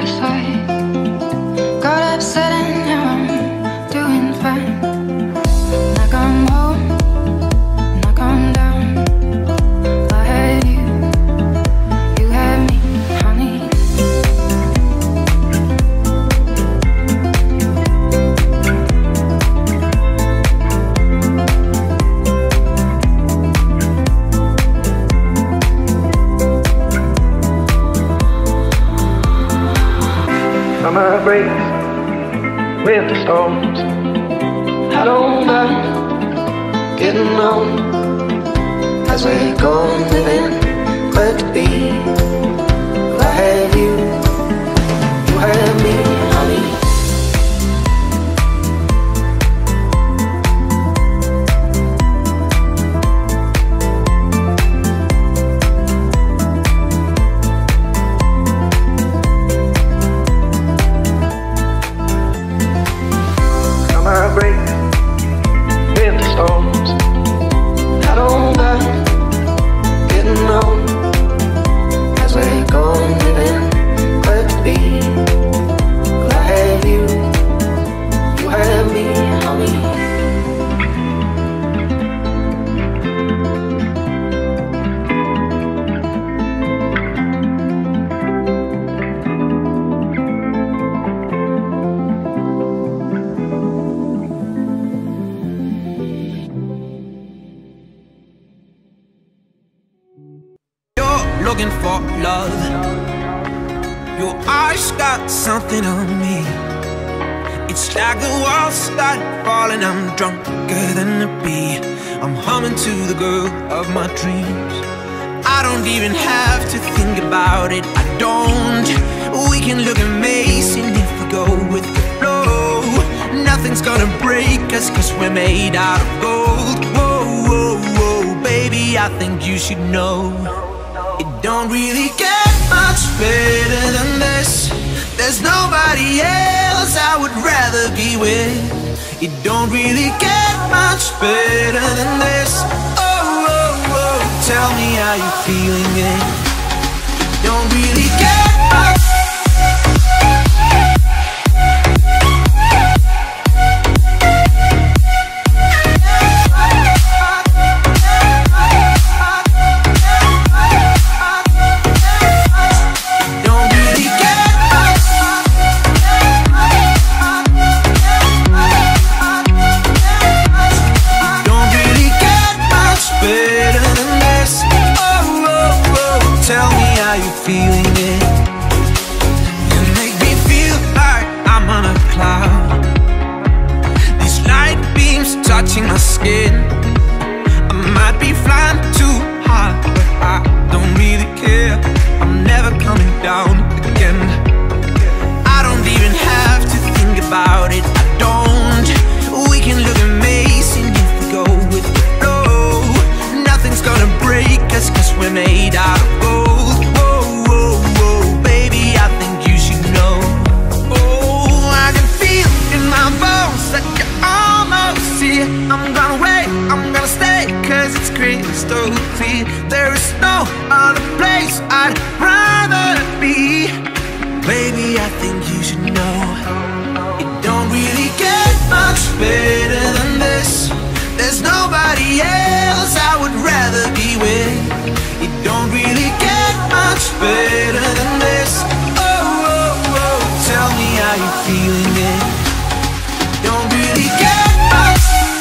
by side. Got upset and now I'm doing fine. And I come home and I come down. I had you, you had me, honey. Summer breaks, winter storms. I don't mind getting on as we go on living, glad to be. I have you, you have me, honey. Breaks, winter storms. I don't mind getting on as we go on living, glad to be. I have you, you have me, honey. Looking for love. Your eyes got something on me. It's like the walls start falling. I'm drunker than a bee. I'm humming to the girl of my dreams. I don't even have to think about it. I don't. We can look amazing if we go with the flow. Nothing's gonna break us, 'cause we're made out of gold. Whoa, whoa, whoa, baby, I think you should know. It don't really get much better than this. There's nobody else I would rather be with. It don't really get much better than this. Oh, oh, oh, tell me how you're feeling it. It don't really get much. Tell me how you're feeling it. You make me feel like I'm on a cloud. These light beams touching my skin. I might be flying too high, but I don't really care. I'm never coming down again. I don't even have to think about it. I don't. We can look amazing if we go with the flow. Nothing's gonna break us, 'cause we're made out of gold. Whoa, whoa, whoa, baby, I think you should know. Oh, I can feel in my bones that you're almost here. I'm gonna wait, I'm gonna stay, 'cause it's crystal clear. There is no other place I'd rather be. Baby, I think you should know. It don't really get much better than this. There's nobody else I would rather be with. It don't really get much better than this. Oh, oh, oh, tell me how you're feeling it. It don't really get much.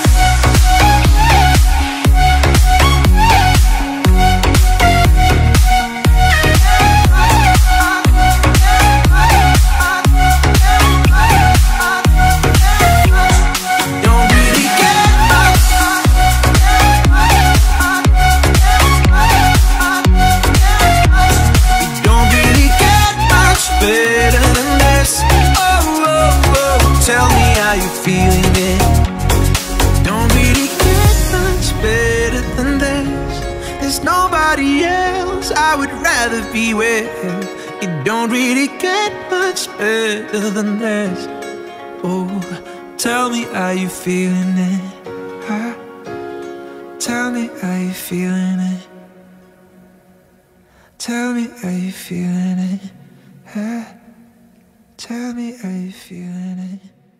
Better than this. Oh, oh, oh, tell me how you're feeling it. Don't really get much better than this. There's nobody else I would rather be with. It don't really get much better than this. Oh, tell me how you're feeling it. Huh? Tell me how you're feeling it. Tell me how you're feeling it. Tell me, are you feeling it?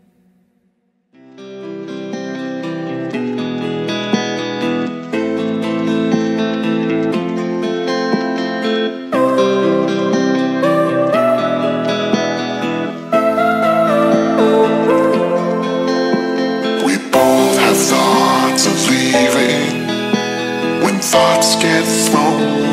We both have thoughts of leaving when thoughts get thrown.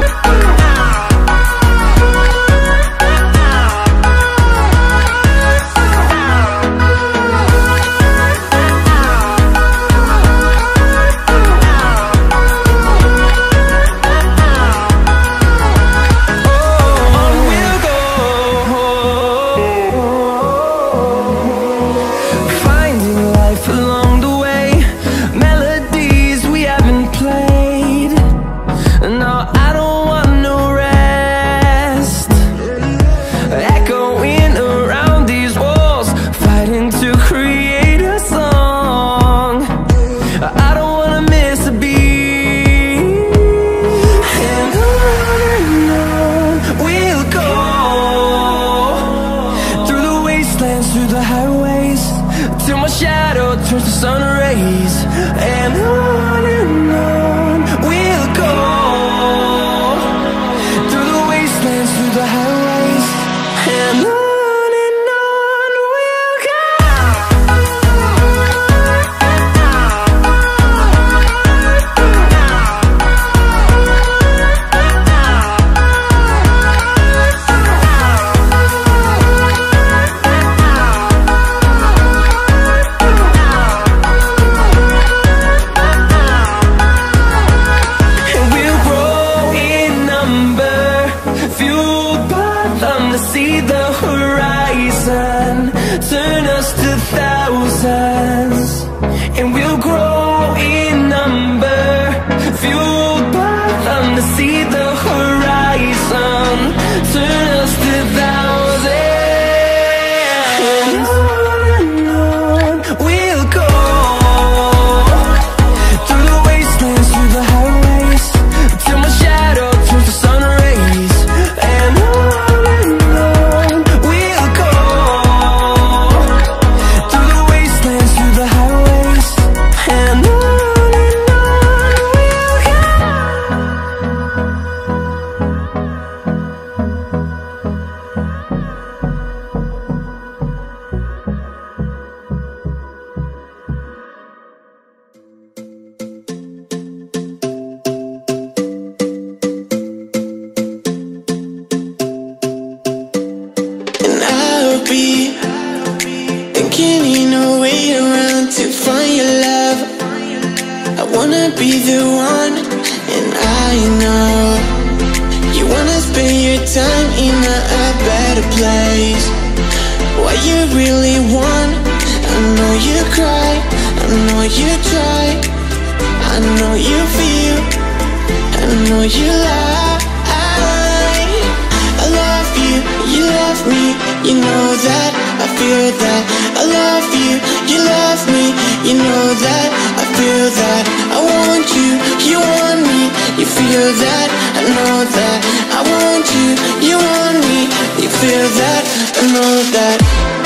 Through the highways, till my shadow turns to sun rays, and on we'll go. Through the wastelands, through the highways, and on we'll go. See the horizon, turn us to thousands, and we'll grow in number, fueled by them to see the horizon, turn us to thousands, and on we'll go. Through the wastelands, through the highways, till my shadow turns to sun rays, and thinking a way around to find your love. I wanna be the one, and I know you wanna spend your time in a better place. What you really want, I know you cry, I know you try, I know you feel, I know you lie. I love you, you love me, you know that, I feel that. I love you, you love me, you know that, I feel that. I want you, you want me, you feel that, I know that. I want you, you want me, you feel that, I know that.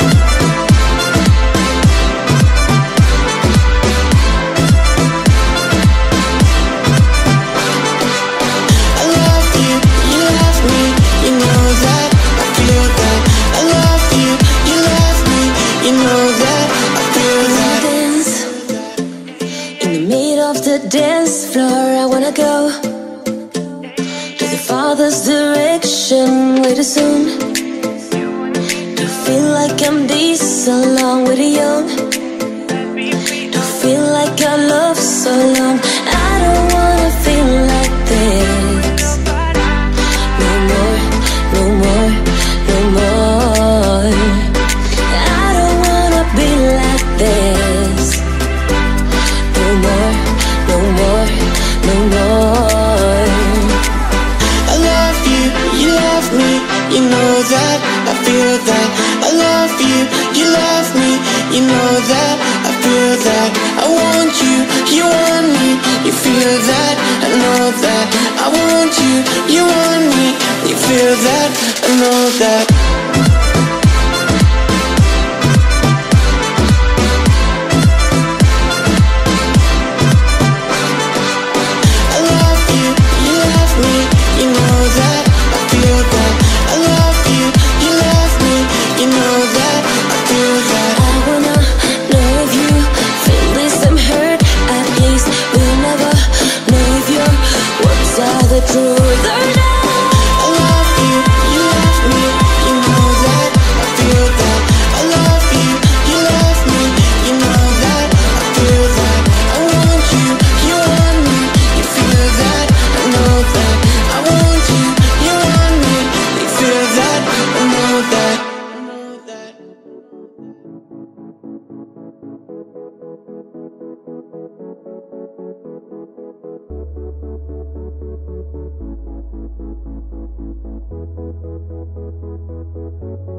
Dance floor, I wanna go to the farthest direction, way too soon. To feel like I'm this along with the young, to feel like I love so long. I don't wanna feel like this no more, no more, no more. I don't wanna be like this no more, no more, no more. I love you, you love me, you know that, I feel that. I love you, you love me, you know that, I feel that. I want you, you want me, you feel that, I know that. I want you, you want me, you feel that, I know that.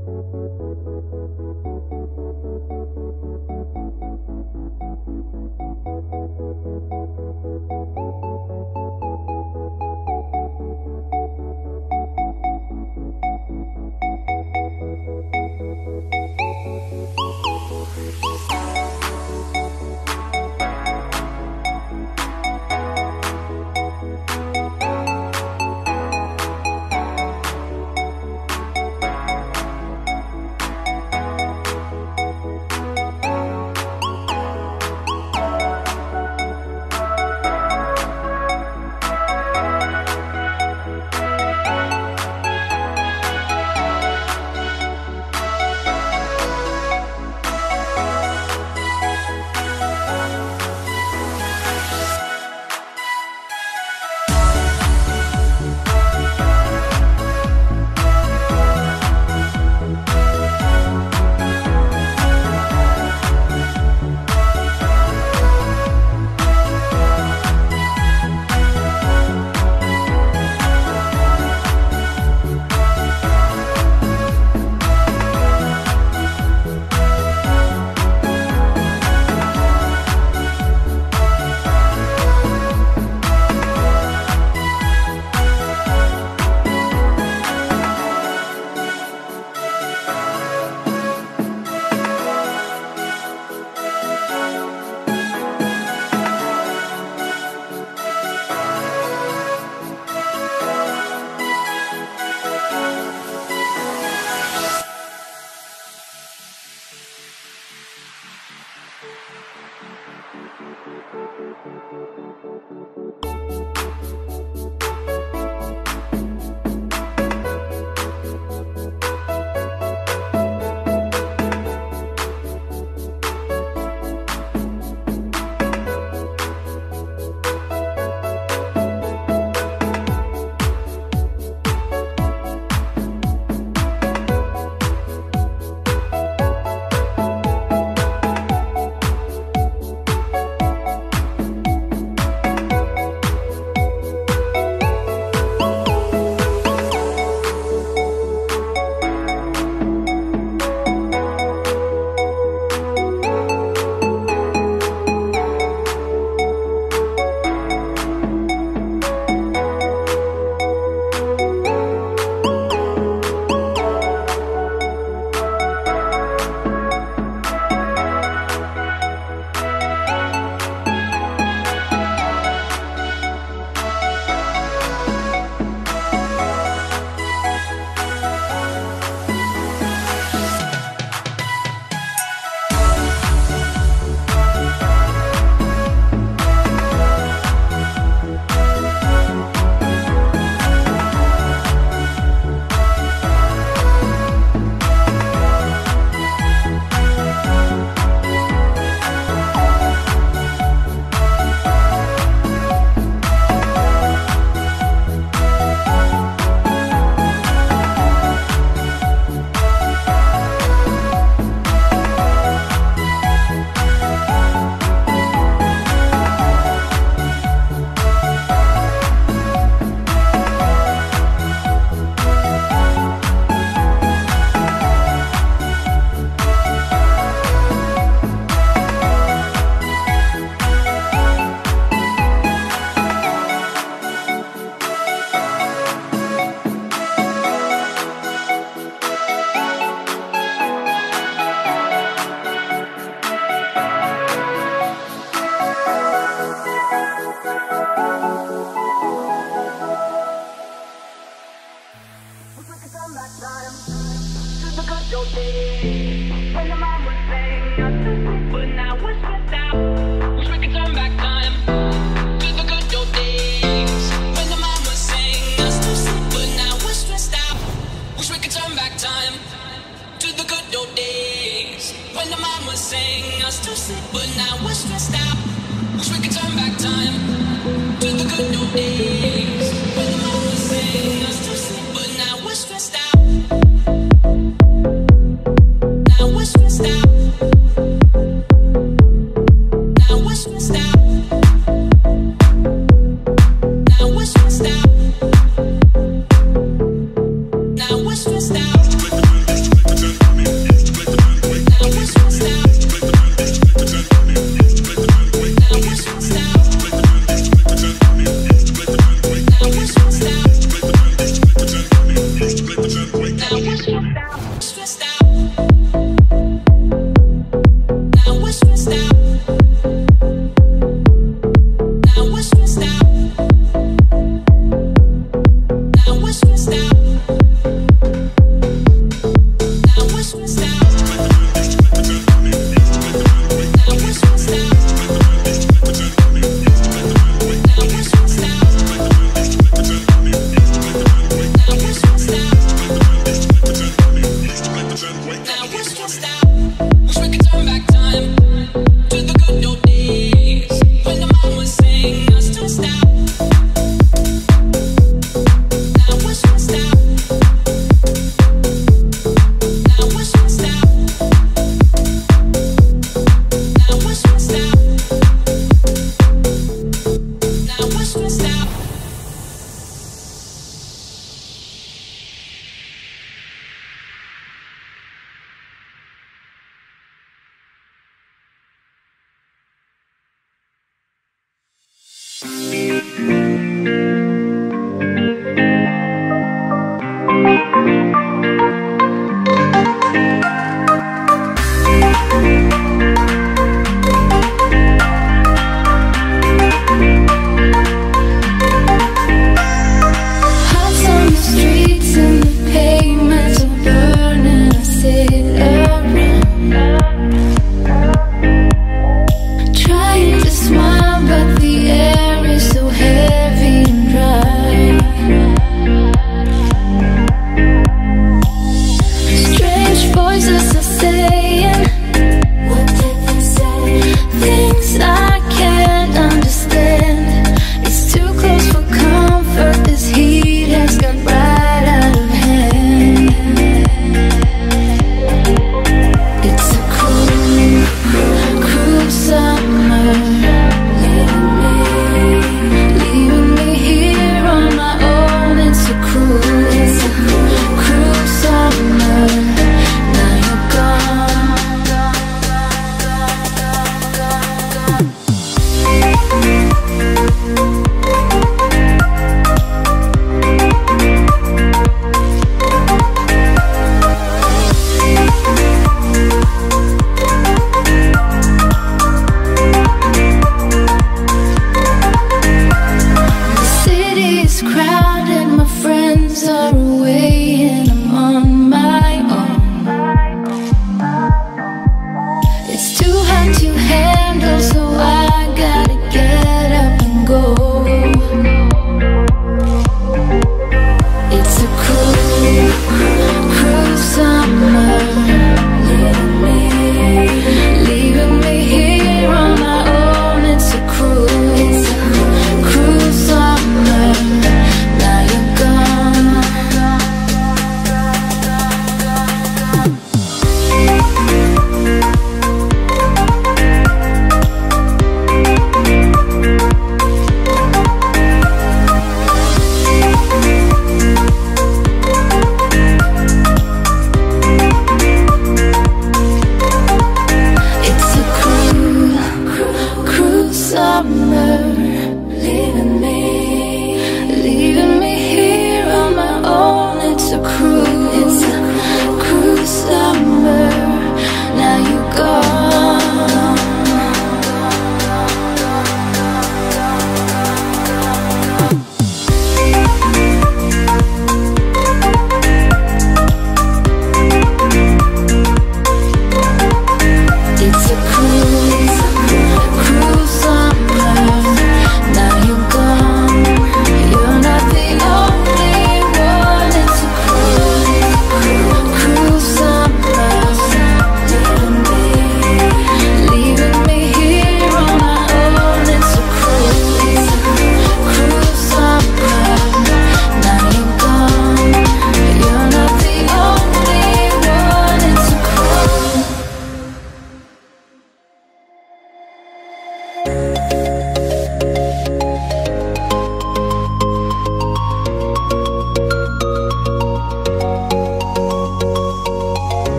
Now we're stressed out.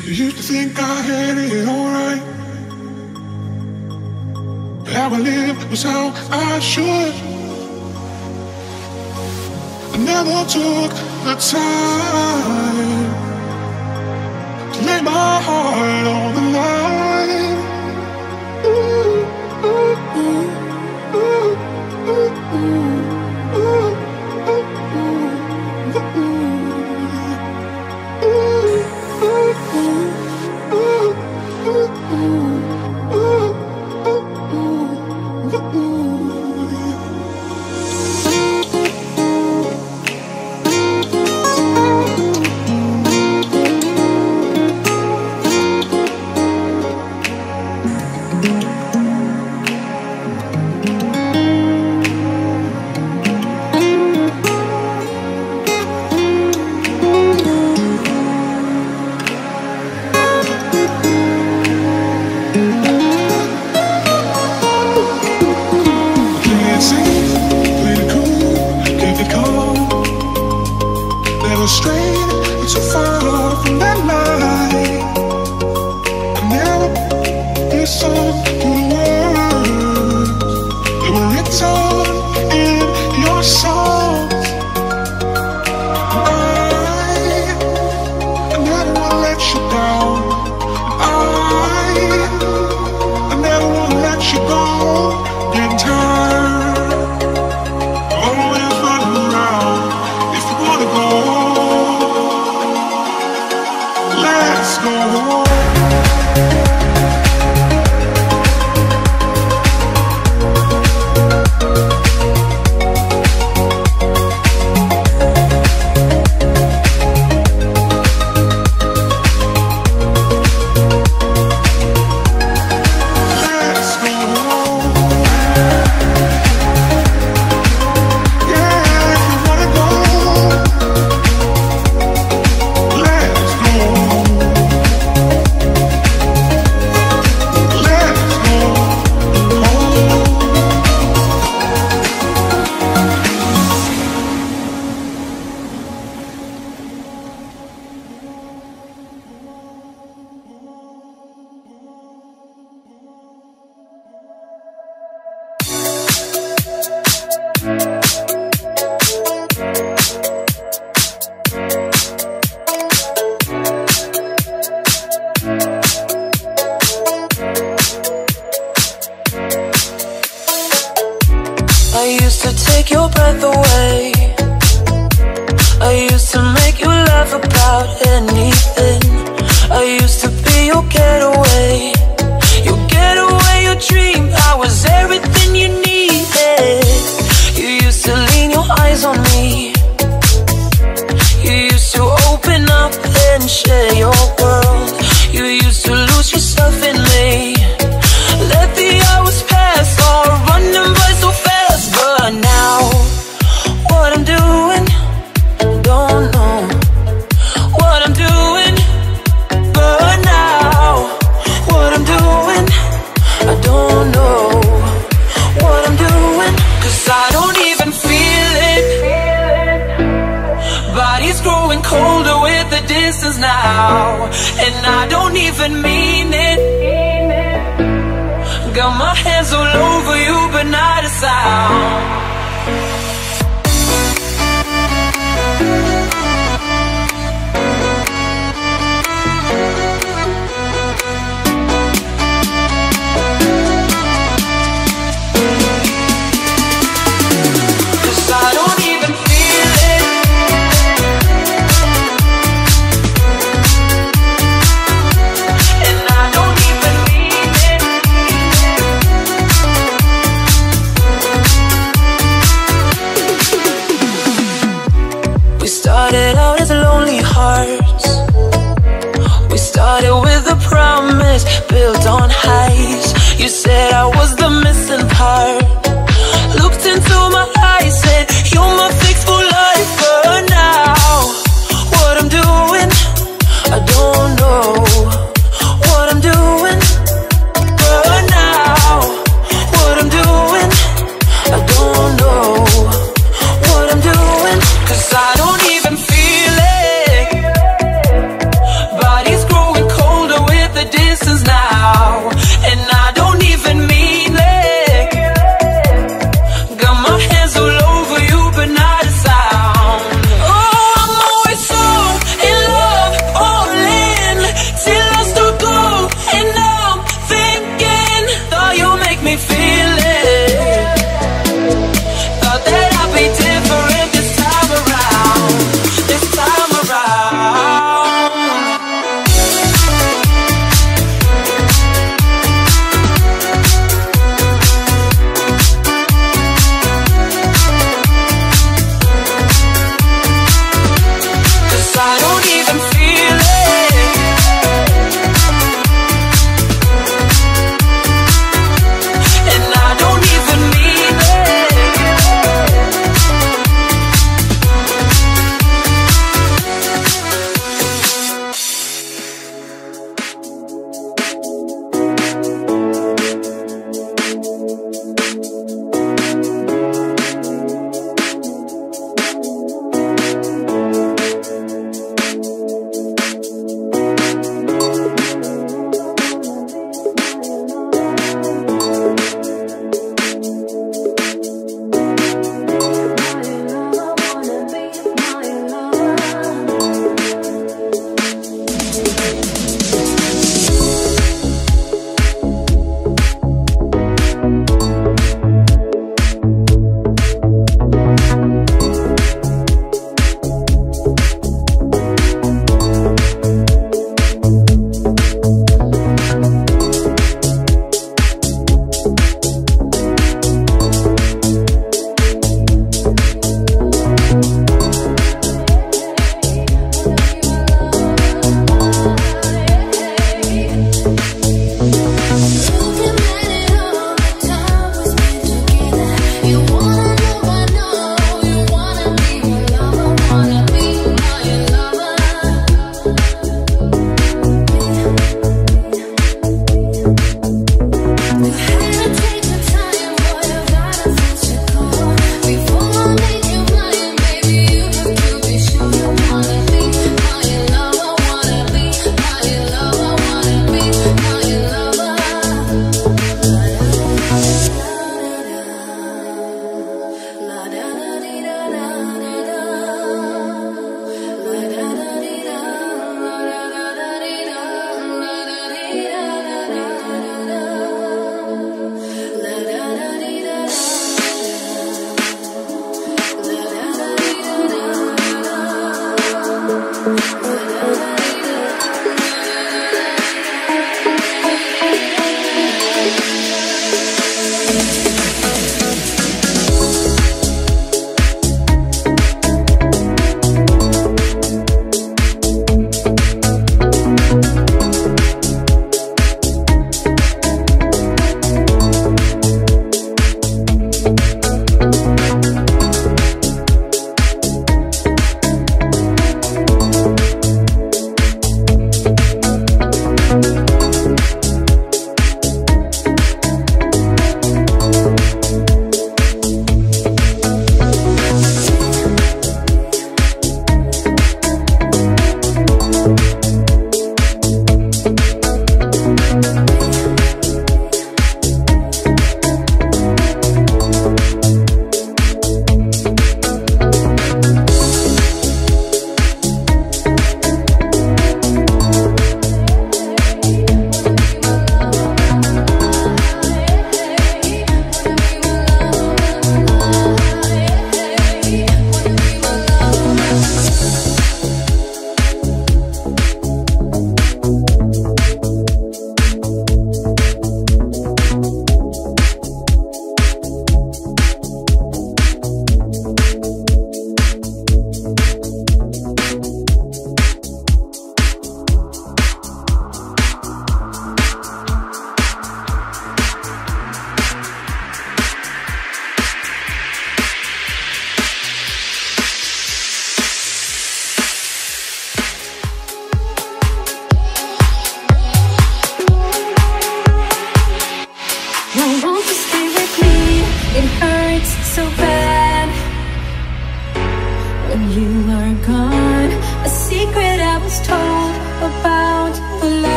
You used to think I had it alright. How I lived was how I should. I never took the time to lay my heart on the line. Ooh, ooh, ooh, ooh, ooh, ooh.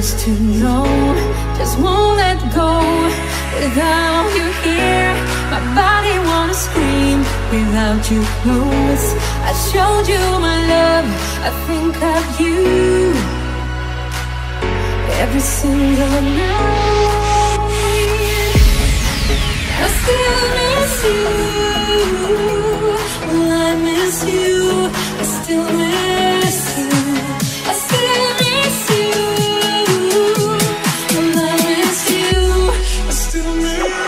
used to know just won't let go. Without you here, my body wanna scream. Without you close, I showed you my love. I think of you every single night. I still miss you. Well, I miss you. I still miss you. I still miss you. Well, I miss you. I still miss you.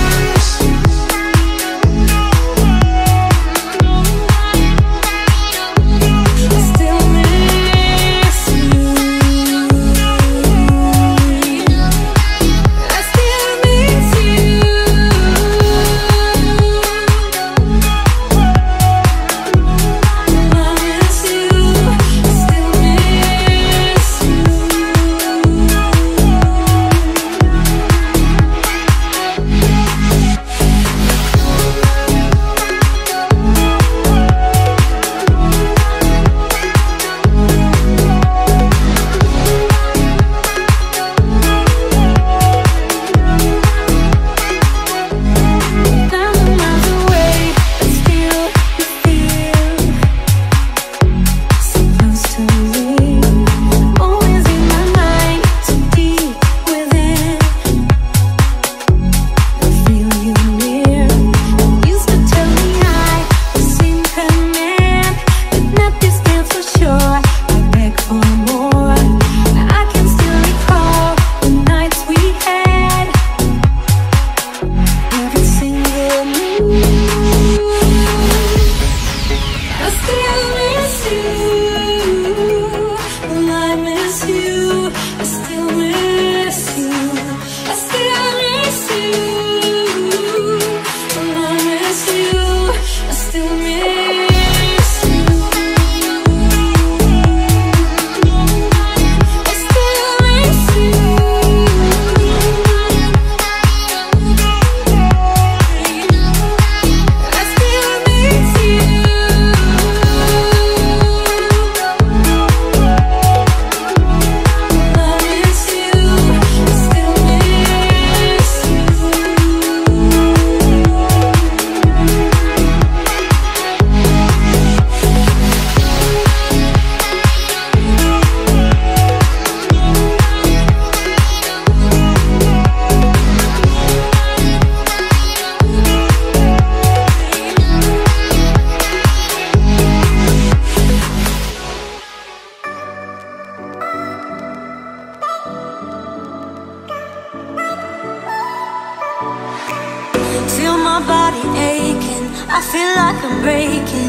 Feel my body aching, I feel like I'm breaking,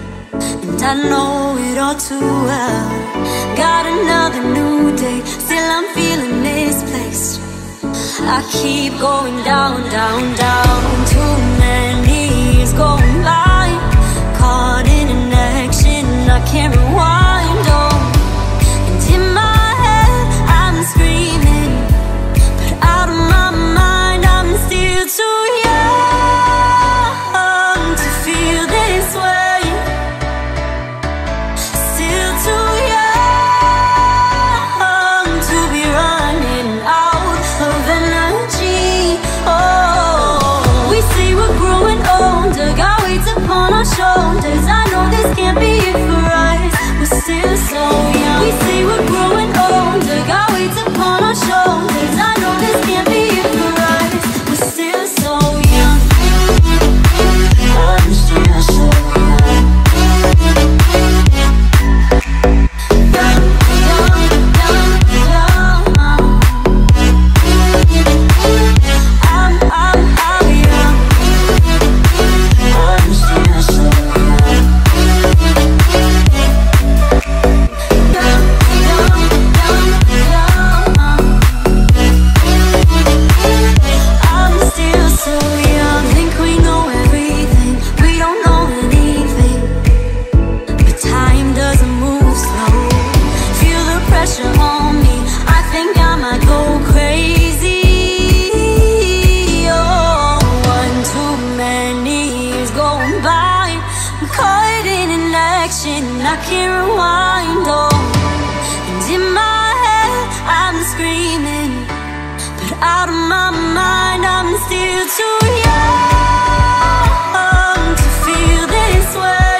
and I know it all too well. Got another new day, still I'm feeling misplaced. I keep going down, down, down. Too many years going by, caught in an action I can't rewind. Oh, and in my head I'm screaming, but out of my mind I'm still too young to feel this way. Still too young to be running out of energy. Oh, we say we're growing older, got weights upon our shoulders. I know this can't be it for us, we're still so young. We say we're growing older, got weights upon our shoulders. I know this can't be it for us, we're still so young. I'm still so young. Young, young, young, young. I'm young. I'm still so young. Young, young, young, young. I'm still so young. Think we know everything, we don't know anything. But time doesn't move slow. Feel the pressure on me, I think I might go crazy. Oh, one too many years going by, I'm caught in an action I can't rewind. Oh, and in my head I'm screaming, out of my mind. I'm still too young to feel this way.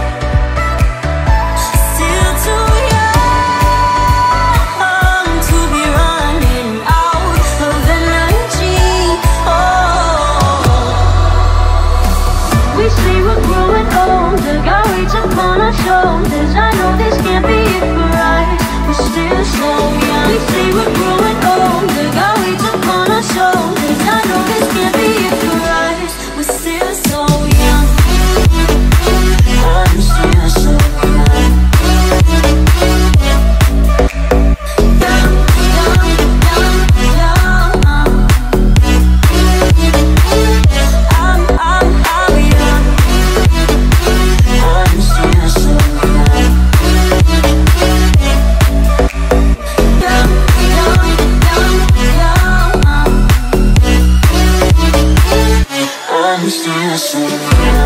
Still too young to be running out of energy. Oh, we say we're growing older, got weight upon our shoulders. I know this can't be it for us. We're still so young. We say we're growing older, got weight upon our shoulders. I know this can't be it for us. We're still so young. I'm still so young. Young, young, young, young. I'm young. I'm still so young. Young, young, young, young. I'm still so young.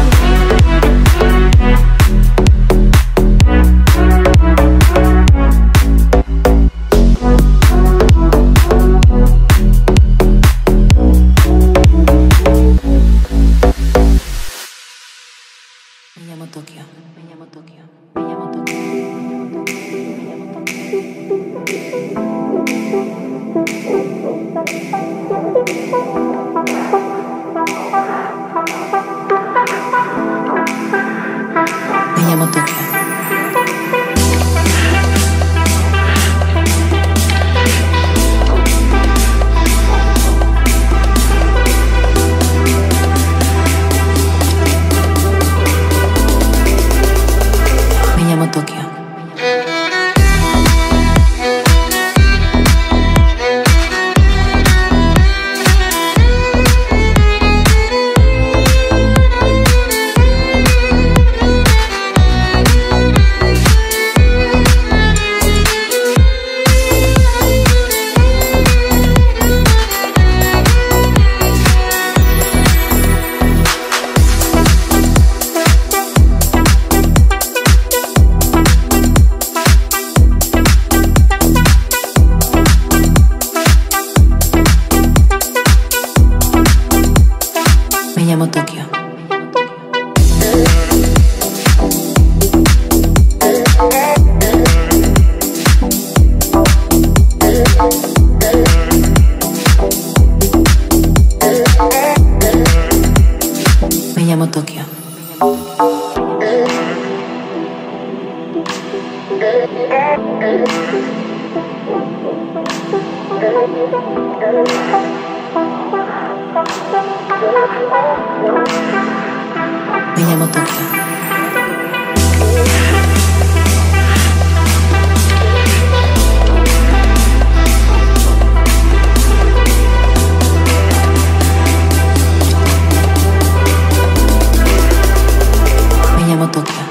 Me llamo Tokio. Me llamo Tokio. Me llamo Tokio. Me llamo Tokio. Me llamo Tokio. Me llamo Tokio. Me llamo Tokio. Me llamo Tokio. Me llamo Tokio.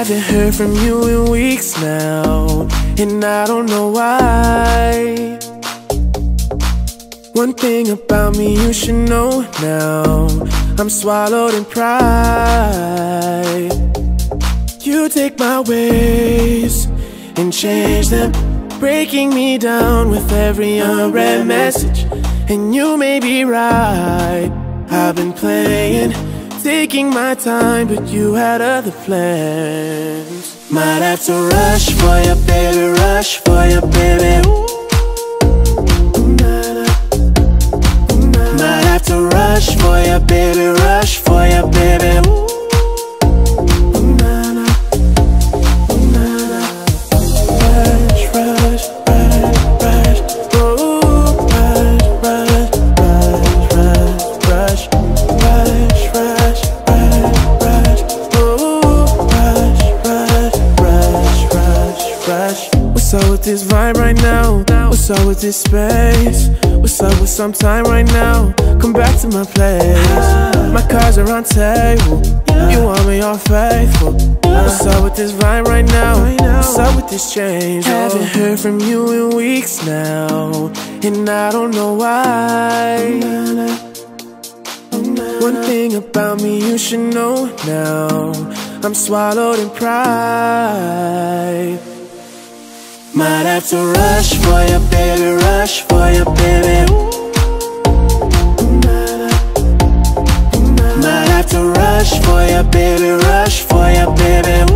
Haven't heard from you in weeks now, and I don't know why. One thing about me you should know now, I'm swallowed in pride. You take my ways and change them, breaking me down with every unread message. And you may be right, I've been playing, taking my time, but you had other plans. Might have to rush for you, baby, rush for you, baby. Might have to rush for you, baby, rush for you, baby. What's up with this vibe right now? What's up with this space? What's up with some time right now? Come back to my place. My cards are on table. You want me all faithful. What's up with this vibe right now? What's up with this change? Haven't heard from you in weeks now, and I don't know why. One thing about me you should know now, I'm swallowed in pride. Might have to rush for you, baby, rush for you, baby. Might have to rush for you, baby, rush for you, baby.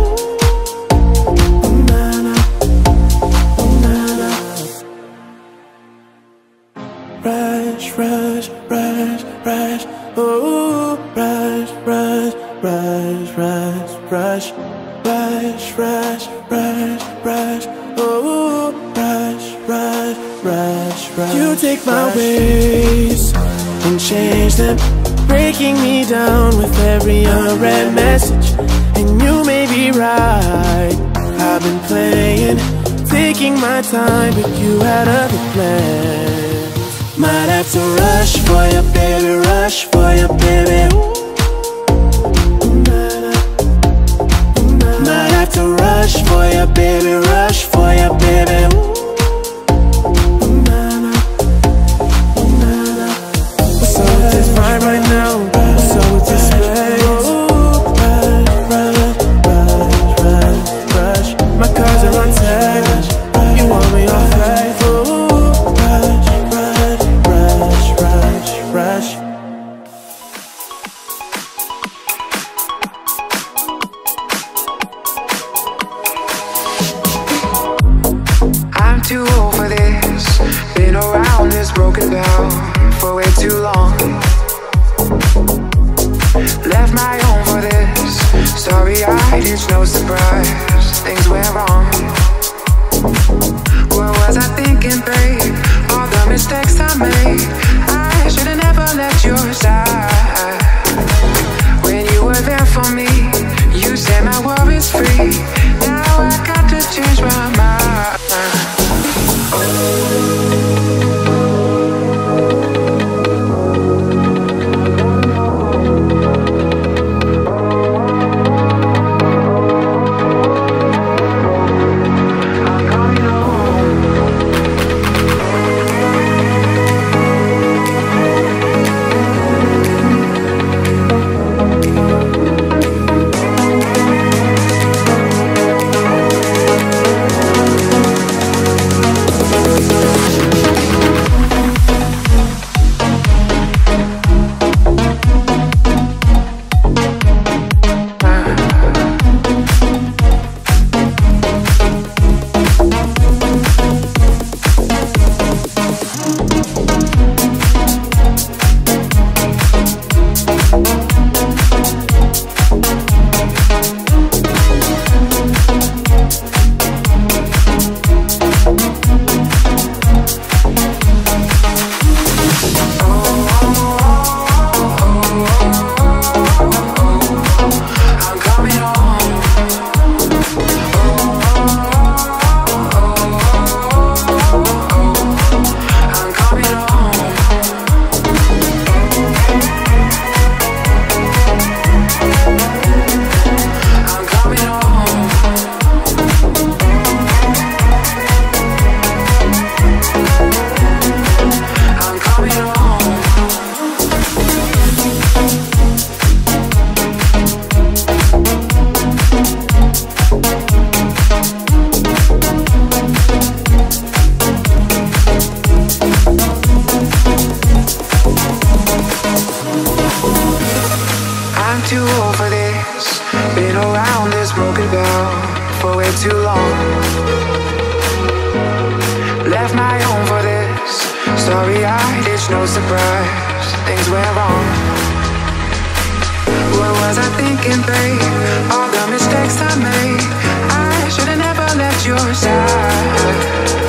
Rush, rush, rush, rush. Oh, rush, rush, rush, rush, rush. Rush, rush, rush, rush. Oh, rush, rush, rush, rush. You take my ways and change them, breaking me down with every unread message. And you may be right, I've been playing, taking my time, but you had other plans. Might have to rush for you, baby, rush for you, baby. Might have to rush for you, baby, rush for you, baby. What's up with this vibe right now? What's up with this space? Rush, my cards are on table. You want me all faithful. Rush. I'm too old for this. Been around this, broken down for way too long. Left my own for this. Sorry-eyed, it's no surprise. Things went wrong. What was I thinking, babe? All the mistakes I made. I should've never left your side. When you were there for me, you set my worries free. Now I got to change my mind. left my own for this. Story-eyed, it's no surprise. Things went wrong. What was I thinking, babe? All the mistakes I made, I should've never left your side.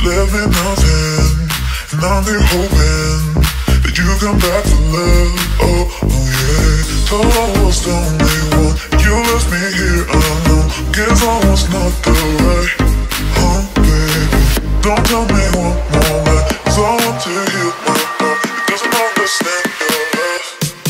left me nothing, and I'm there hoping that you come back for love. Oh, oh yeah. Thought I was the only one, you left me here alone. Guess I was not the right, baby. Don't tell me one more lie, 'cause I want to heal my heart. It doesn't understand your love.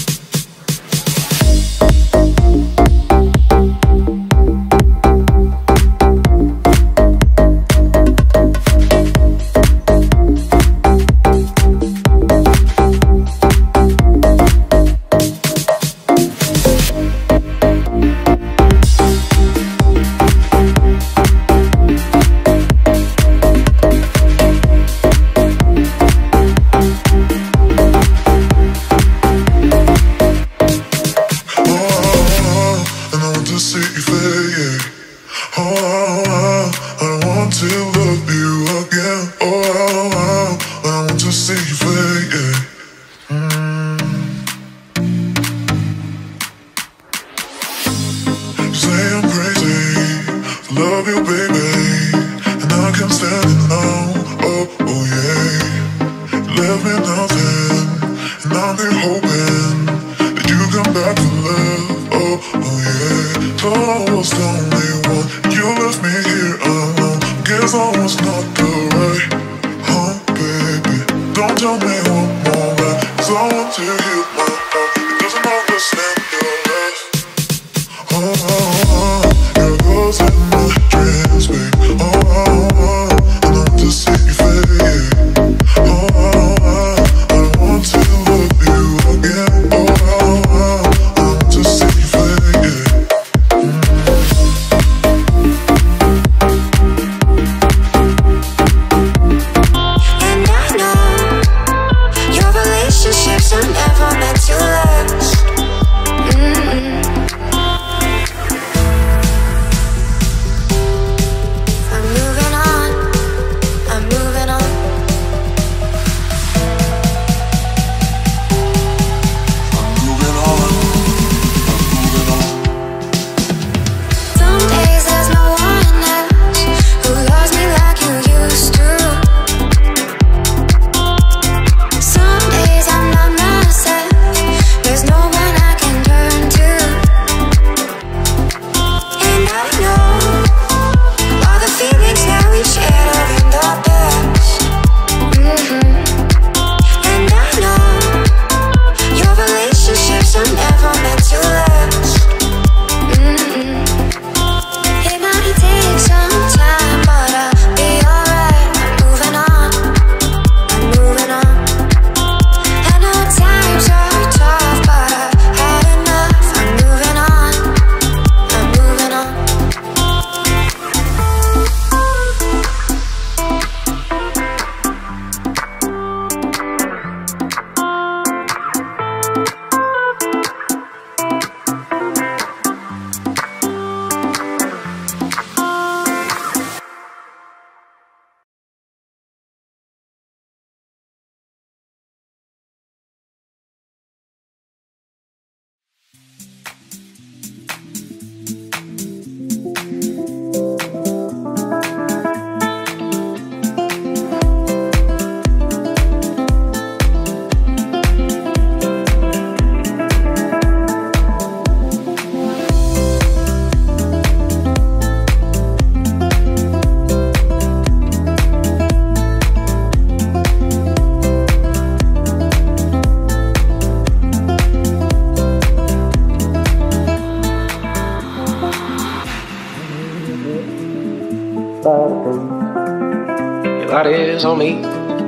lot is on me.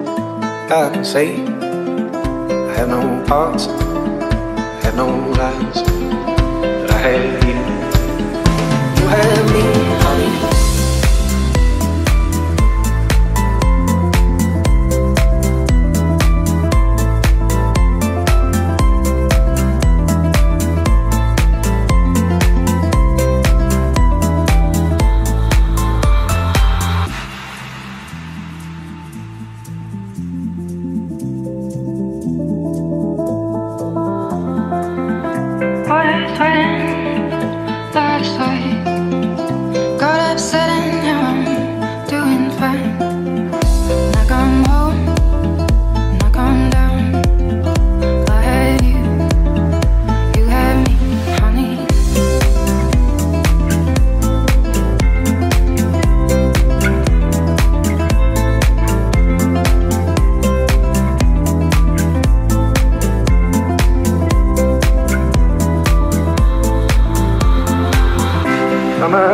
I can say I have no parts, I have no lies, but I have you. You have me, honey. Sweating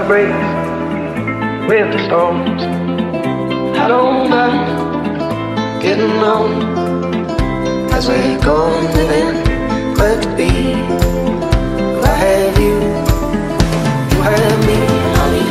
breaks with the storms. I don't mind getting on as we go on living, glad to be. I have you, you have me, honey.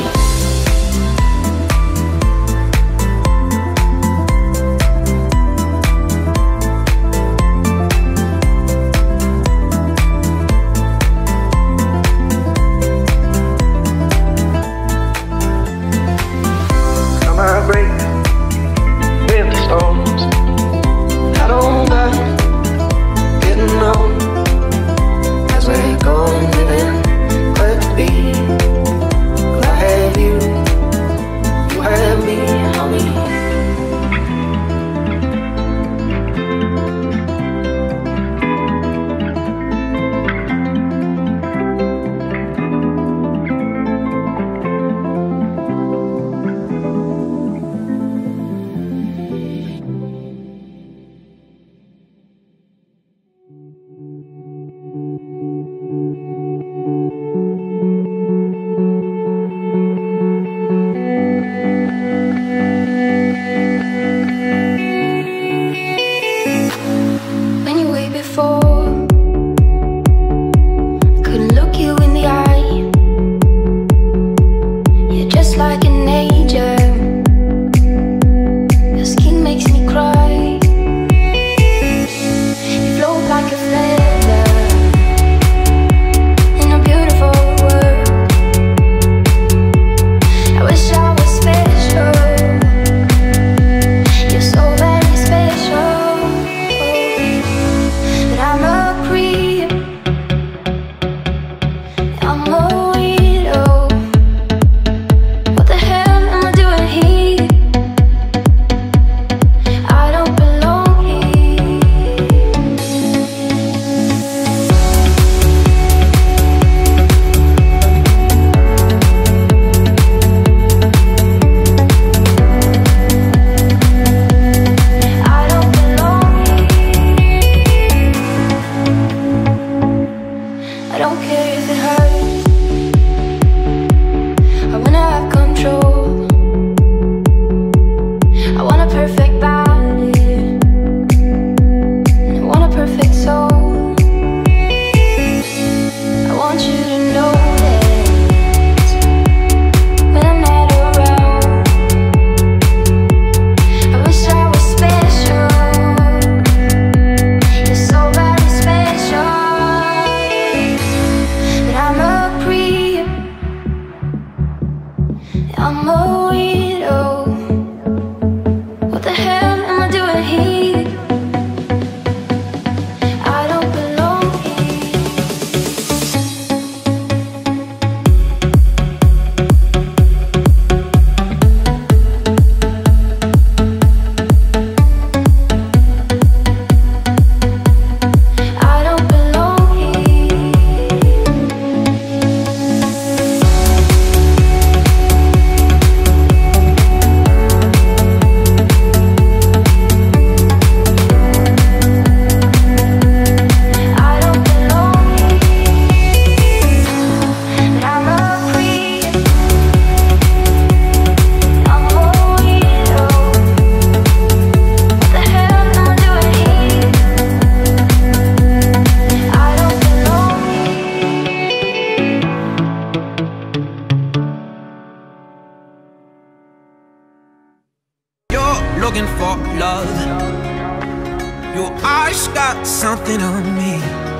Something on me.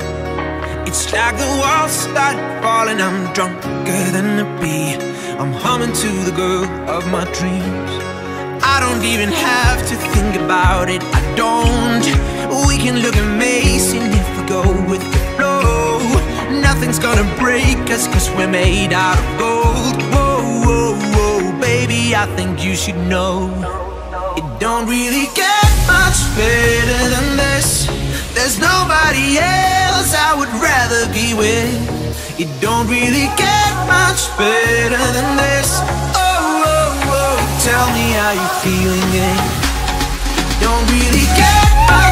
It's like the walls start falling. I'm drunker than a bee. I'm humming to the girl of my dreams. I don't even have to think about it. I don't. We can look amazing if we go with the flow. Nothing's gonna break us, 'cause we're made out of gold. Whoa, whoa, whoa, baby, I think you should know. It don't really get much better than this. There's nobody else I would rather be with. It don't really get much better than this. Oh, oh, oh, tell me how you're feeling it. It don't really get much.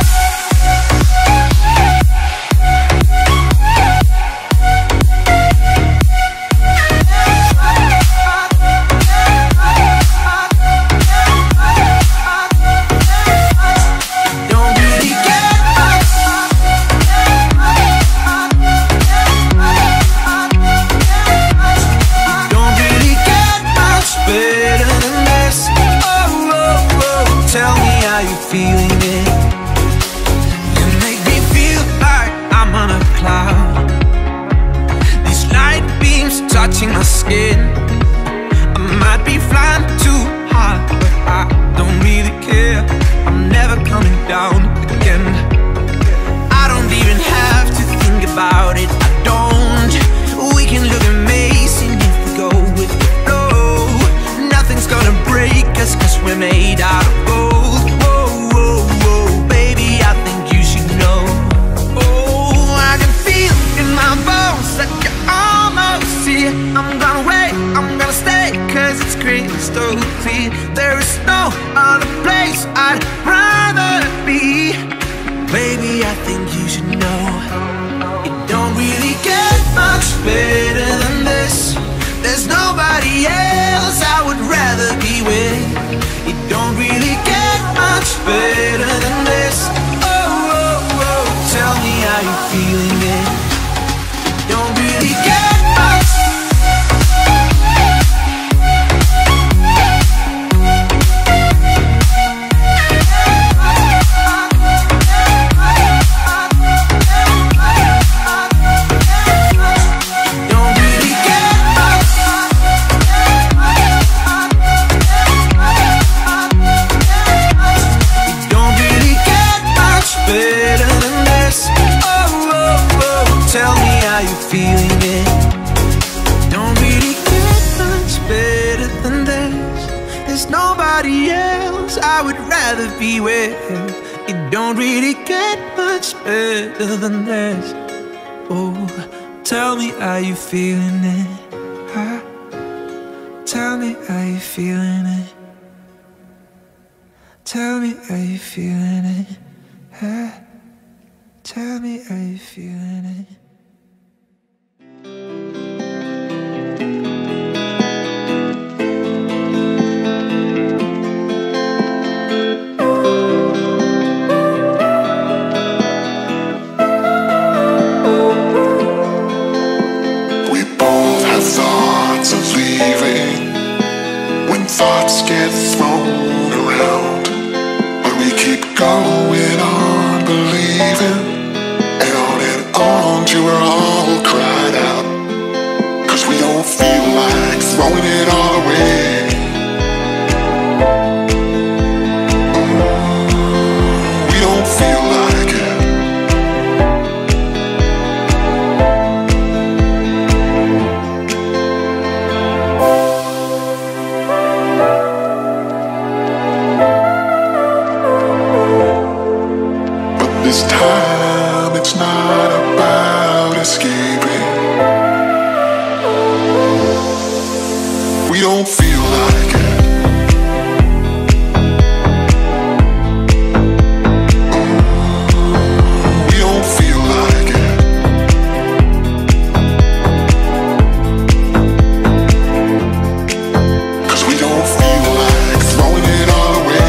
feeling it? You make me feel like I'm on a cloud. These light beams touching my skin. I might be flying too high, but I don't really care. I'm never coming down again. I don't even have to think about it. I don't. We can look amazing if we go with the flow. Nothing's gonna break us, 'cause we're made out of gold. Whoa, whoa, whoa, baby, I think you should know. Oh, I can feel in my bones that you're almost here. I'm gonna wait, I'm gonna stay, 'cause it's crystal clear. There is no other place I'd rather be. Baby, I think you should know. It don't really get much better than this. There's nobody else I would rather be with. It don't really get much better than this. Oh, oh, oh, tell me how you're feeling it. It don't really get much. Feeling it. Don't really get much better than this. There's nobody else I would rather be with. It don't really get much better than this. Oh, tell me how you feeling it. Huh? Tell me how you feeling it. Tell me how you feeling it. Huh? Tell me how you feeling it. Thoughts get thrown around, but we keep going on believing. And on till we're all cried out, 'cause we don't feel like throwing it all away. We don't feel like it. This time it's not about escaping. We don't feel like it. We don't feel like it. Cause we don't feel like throwing it all away.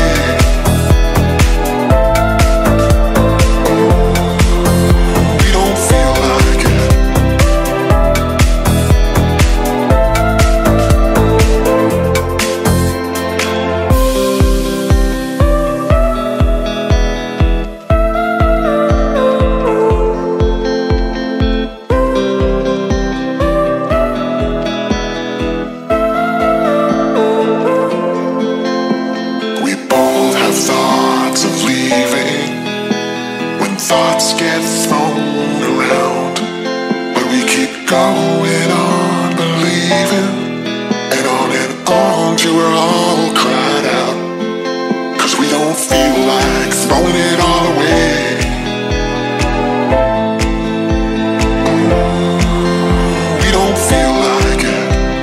Thoughts get thrown around, but we keep going on believing. And on till we're all cried out, 'cause we don't feel like throwing it all away. We don't feel like it.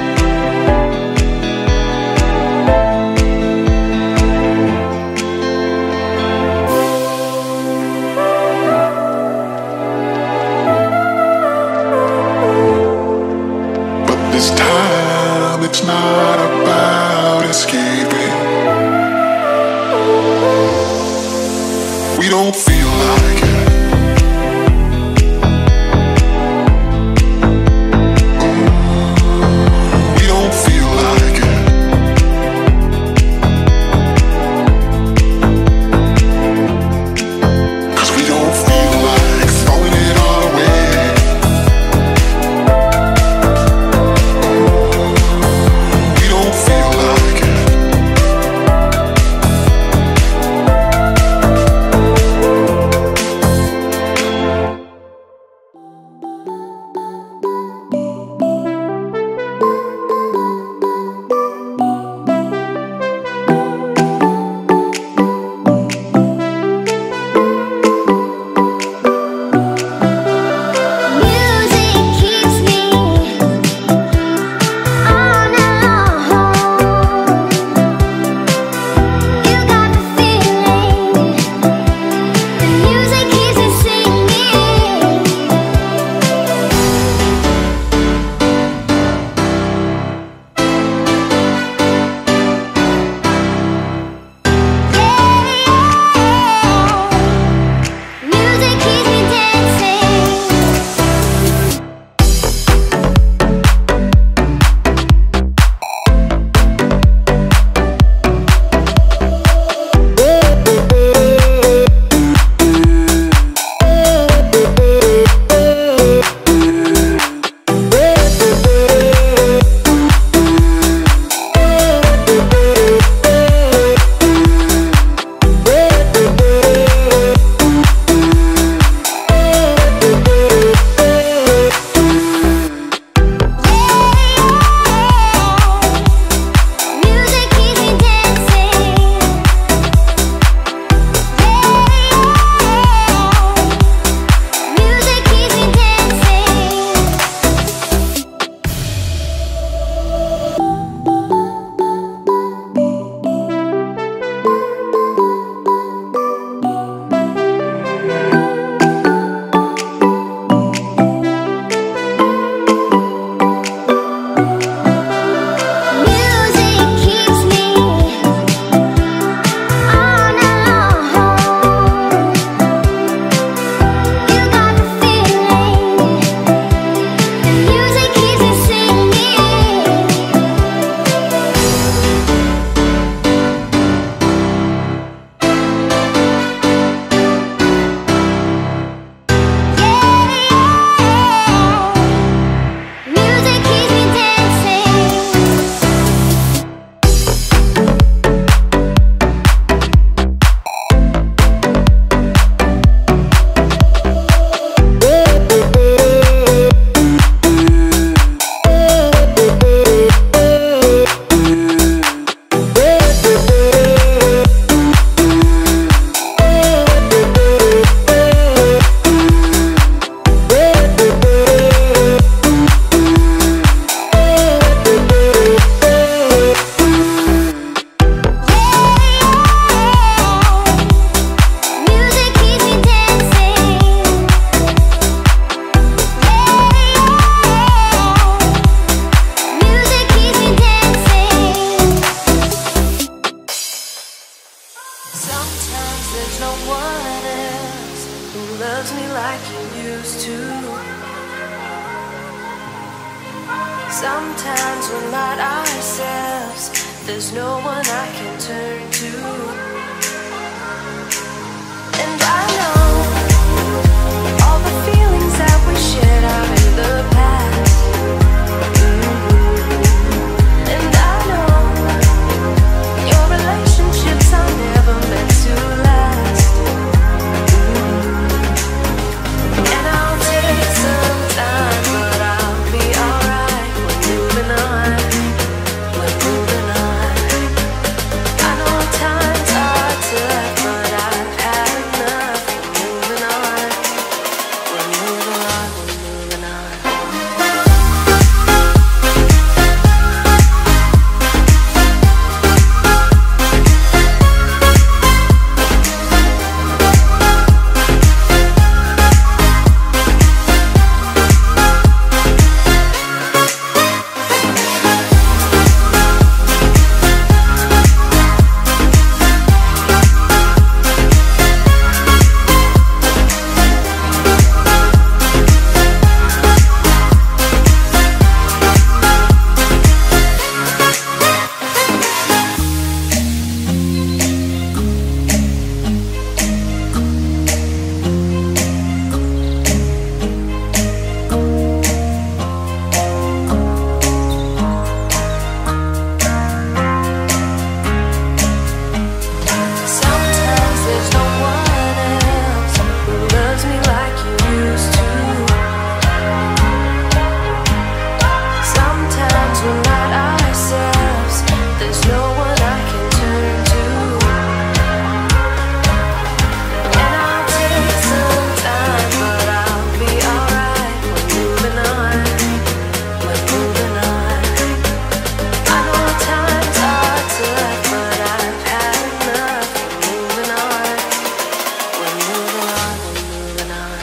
This time it's not about escaping. We Sometimes there's no one else who loves me like you used to. Sometimes we're not ourselves, there's no one I can turn to. And I know all the feelings that we shared are in the past. And I know your relationships are never meant to last. And I'll take some time, but I'll be alright. We're moving on, we're moving on. I know times are tough, but I've had enough. We're moving on, we're moving on, we're moving on. Sometimes there's no one else who loves me like you used to. Sometimes we're not ourselves, there's no one I can turn to. And I'll take some time, but I'll be alright. We're moving on, we're moving on. I know times are tough, but I've had enough. We're moving on, we're moving on, we're moving on.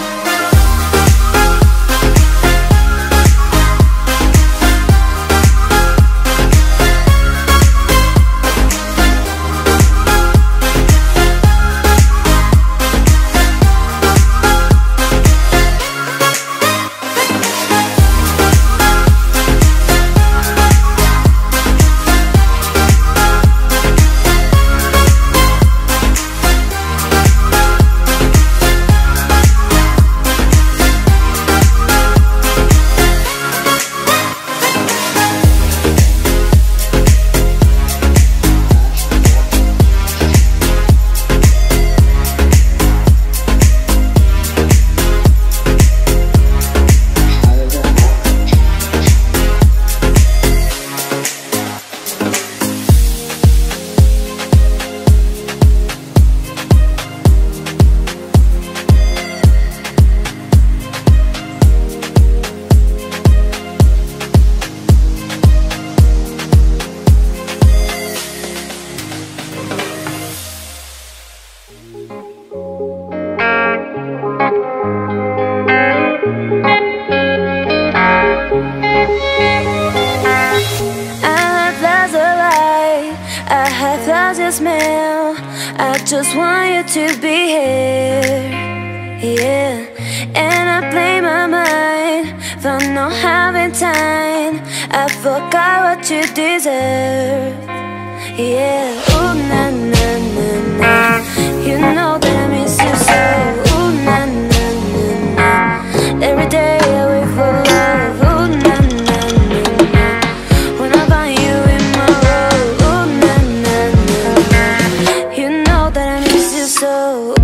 I have lost your smell. I just want you to be here, yeah. And I blame my mind for not having time. I forgot what you deserve, yeah. Ooh, na na na na. You know that I miss you so. Ooh, na na na na. Every day I wait for love. Ooh, na na na na. When I find you in my road. Ooh, na na na na. You know that I miss you so.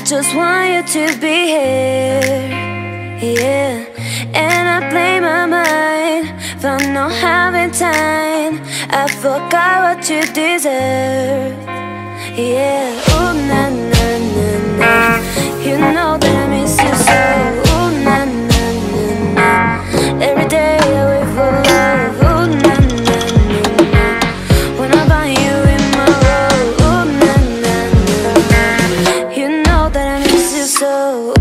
just want you to be here, yeah. And I play my mind for not having time. I forgot what you deserve, yeah. Ooh, na na na na. You know that I miss you so. Ooh, na na na na. Every day I wait for love. Ooh, na na na na. When I find you in my road. Ooh, na na na na. You know that I miss you so.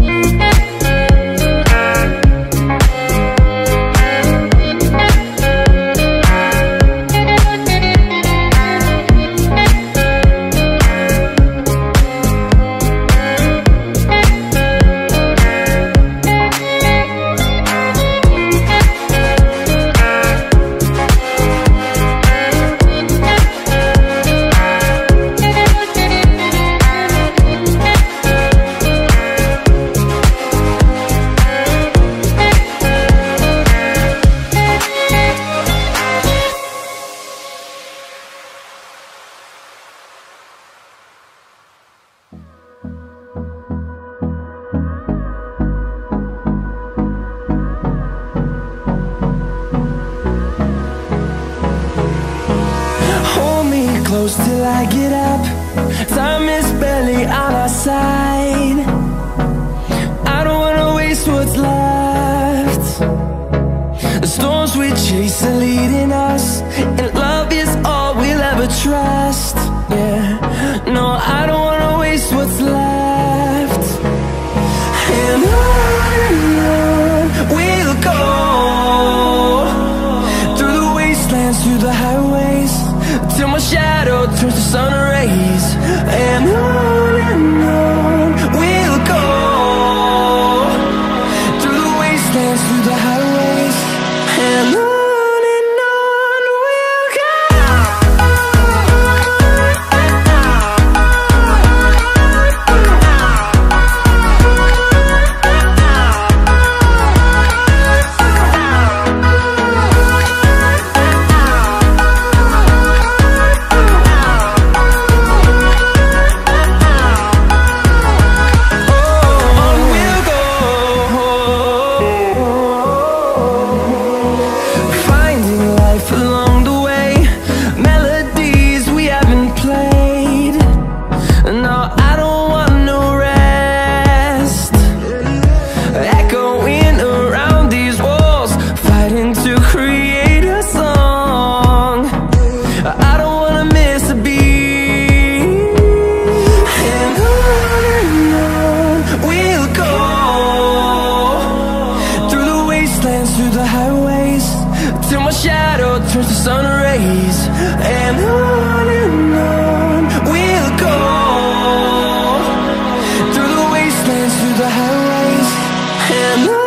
Till I get up, time is barely on our side. I don't wanna waste what's left. The storms we chase are leading us, and love is all we'll ever trust. Yeah, no, I don't wanna waste what's left. And on we'll go, through the wastelands, through the highways, till my shadow turns to sun rays. And on we'll go, through the wastelands, through the highways. And on we'll go. Through the highways, till my shadow turns to sun rays. And on we'll go, through the wastelands, through the highways. And on we'll go.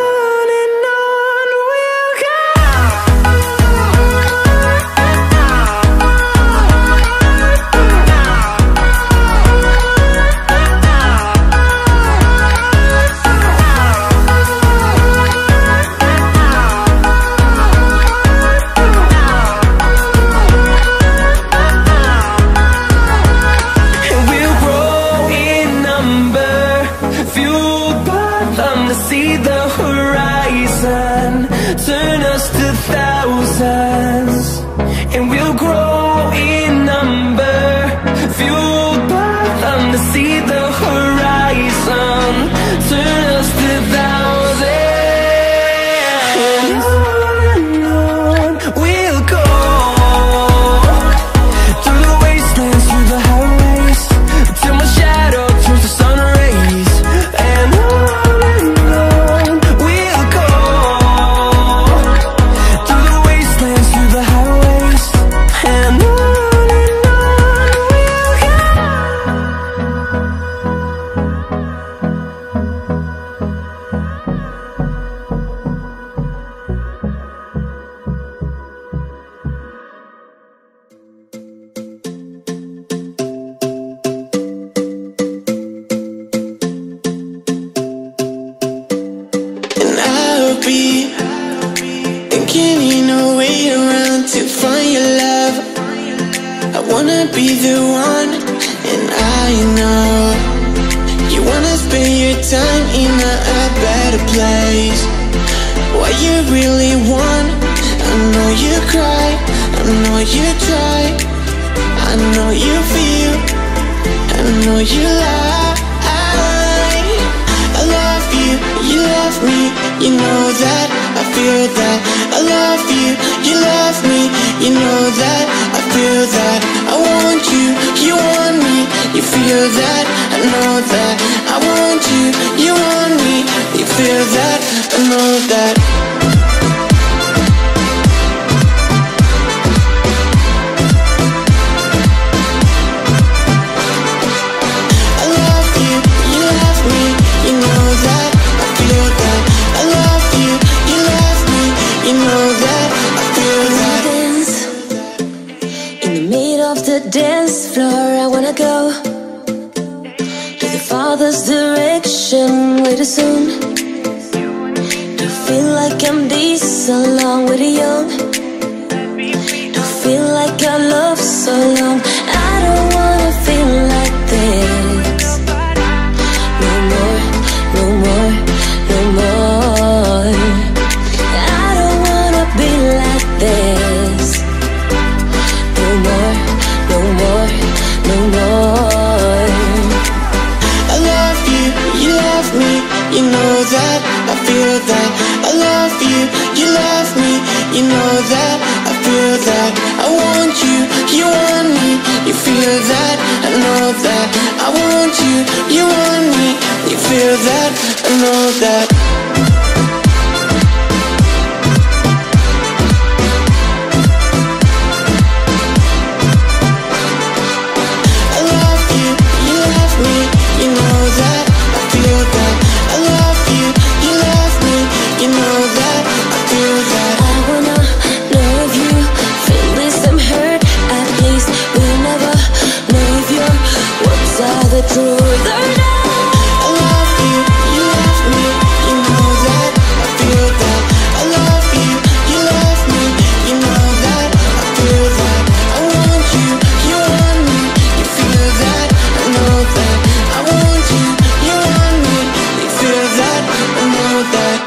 See the horizon, turn us to thousands, and we'll grow in number, fueled by them to see the horizon, turn us to thousands. And on we'll go, through the wastelands, through the highways, till my shadow turns to sun rays. And wanna be the one, and I know you You wanna spend your time in a better place. What you really want, I know you cry, I know you try, I know you feel, I know you lie. I love you, you love me, you know that, I feel that. I love you, you love me, you know that, I feel that. I want you, you want me, you feel that, I know that. I want you, you want me, you feel that, I know that. Dance floor, I wanna go to the Father's direction way too soon. To feel like I'm this along with the young. To feel like I love so long. I don't wanna feel like this. No more, no more, no more. I don't wanna be like this. No more, no more, no more. I love you, you love me, you know that, I feel that. I love you, you love me, you know that, I feel that. I want you, you want me, you feel that, I know that. I want you, you want me, you feel that, I know that. The truth or not. I love you, you love me, you know that, I feel that. I love you, you love me, you know that, I feel that. I want you, you want me, you feel that, I know that. I want you, you want me, you feel that, I know that.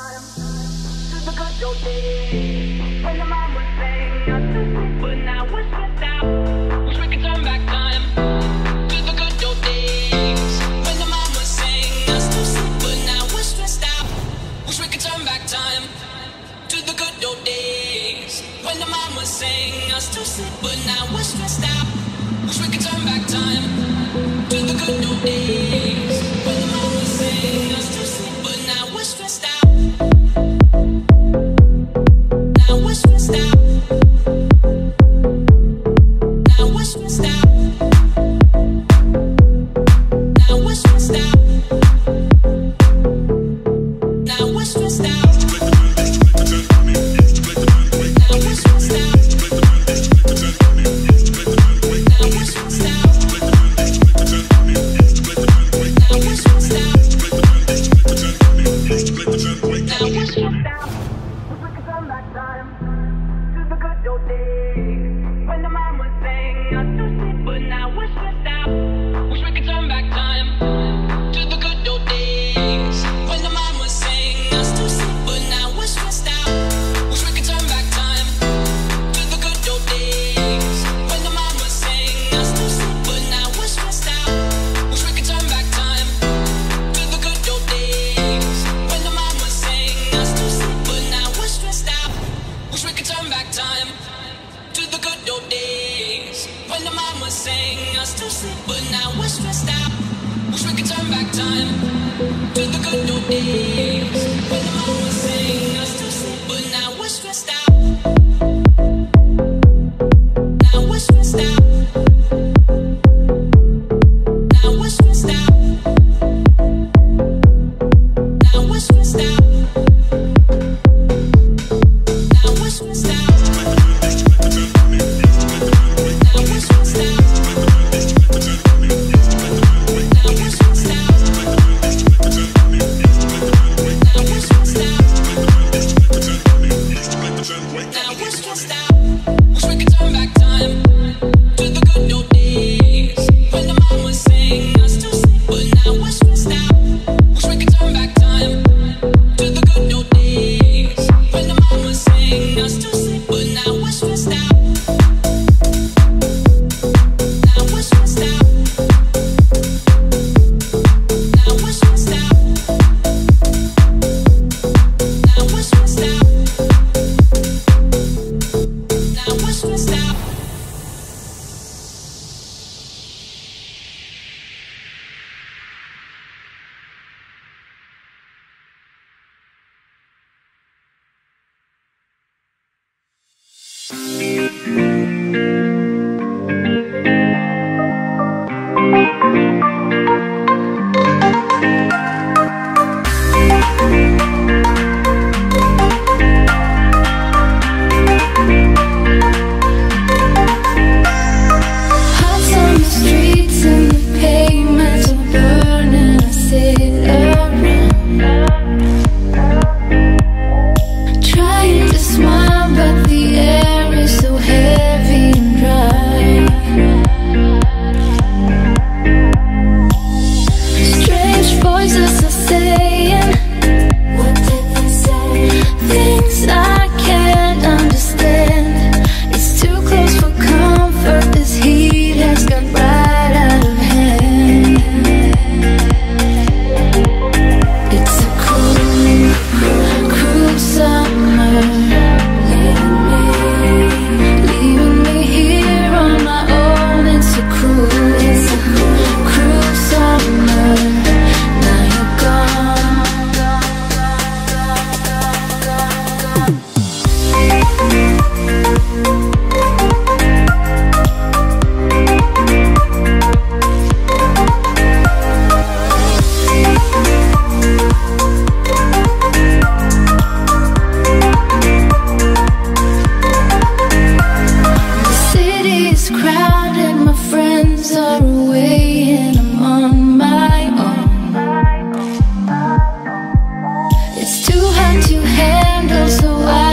It's too hard to handle, so I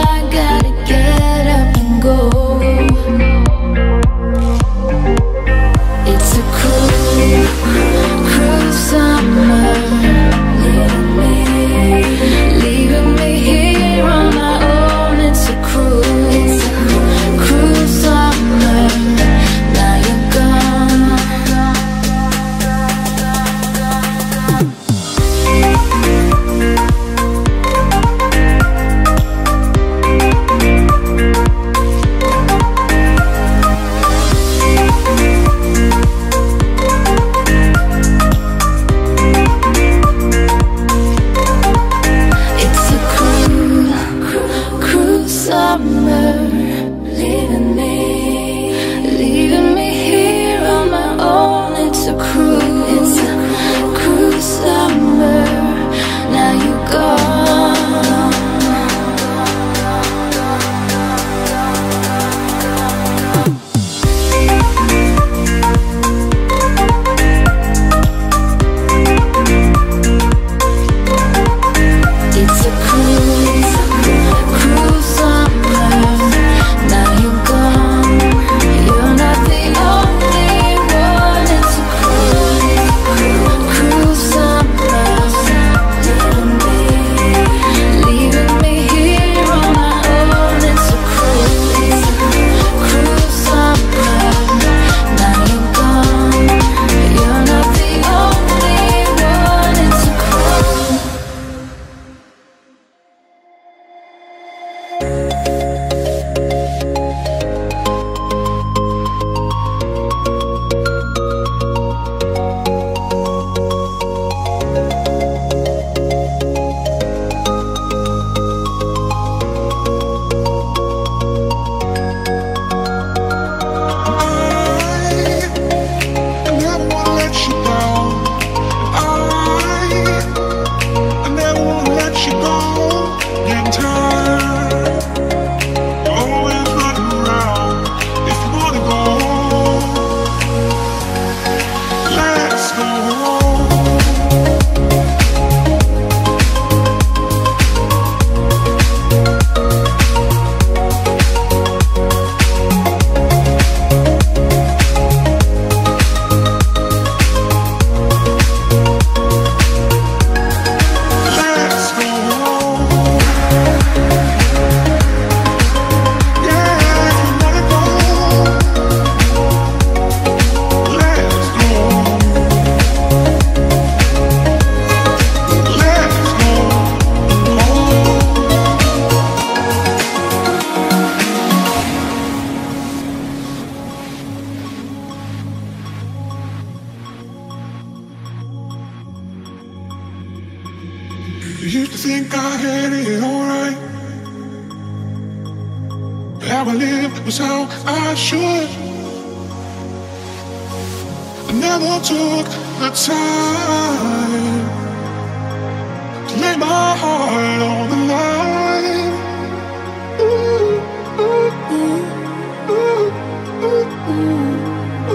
was how I should. I never took the time to lay my heart on the line. Ooh, ooh, ooh, ooh, ooh, ooh,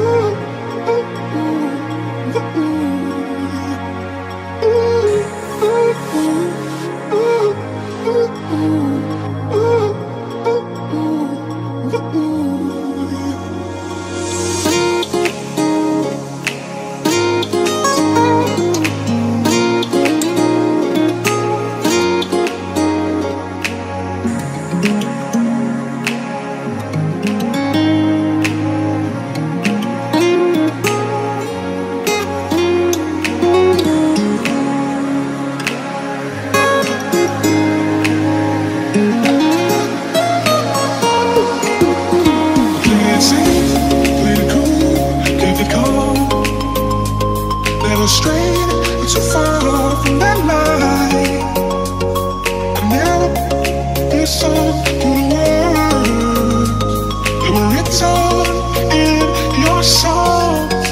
ooh, ooh, ooh. Straight, but so far from that line. I never listened to the words that were written in your songs.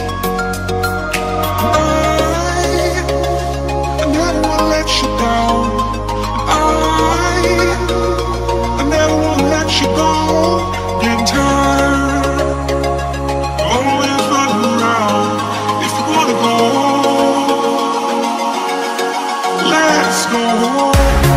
I never wanna let you down. I never wanna let you go. Getting tired, always running around. If you wanna go, let's go.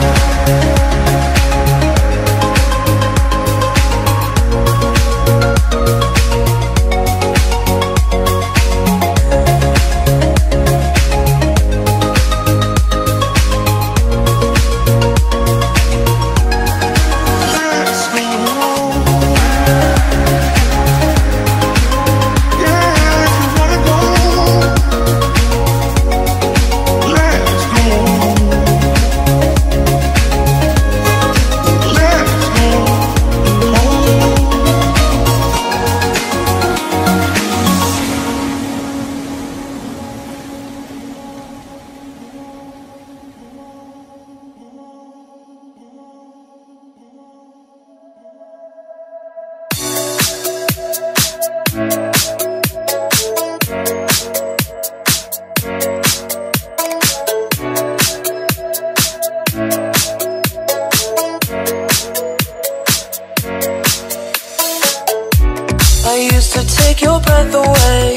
I used to take your breath away.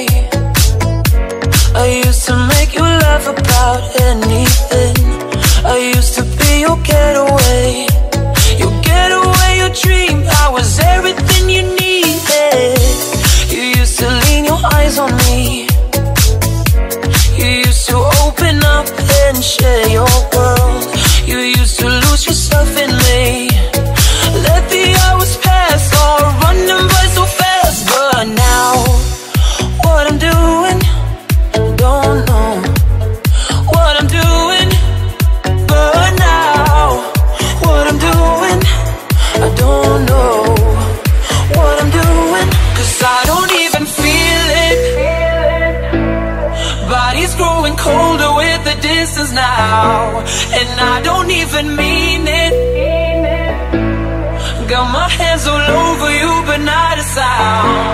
I used to make you laugh about anything. I used to be your getaway. Your getaway, your dream. I was everything you needed. You used to lean your eyes on me. You used to open up and share your world. You used to lose yourself in me. Let the hours pass, all running by so fast. But now, what I'm doing, don't know what I'm doing. But now, what I'm doing, I don't know what I'm doing. 'Cause I don't even feel it. Body's growing colder with the distance now, and I don't even mean it. Got my hands all over you, but not a sound.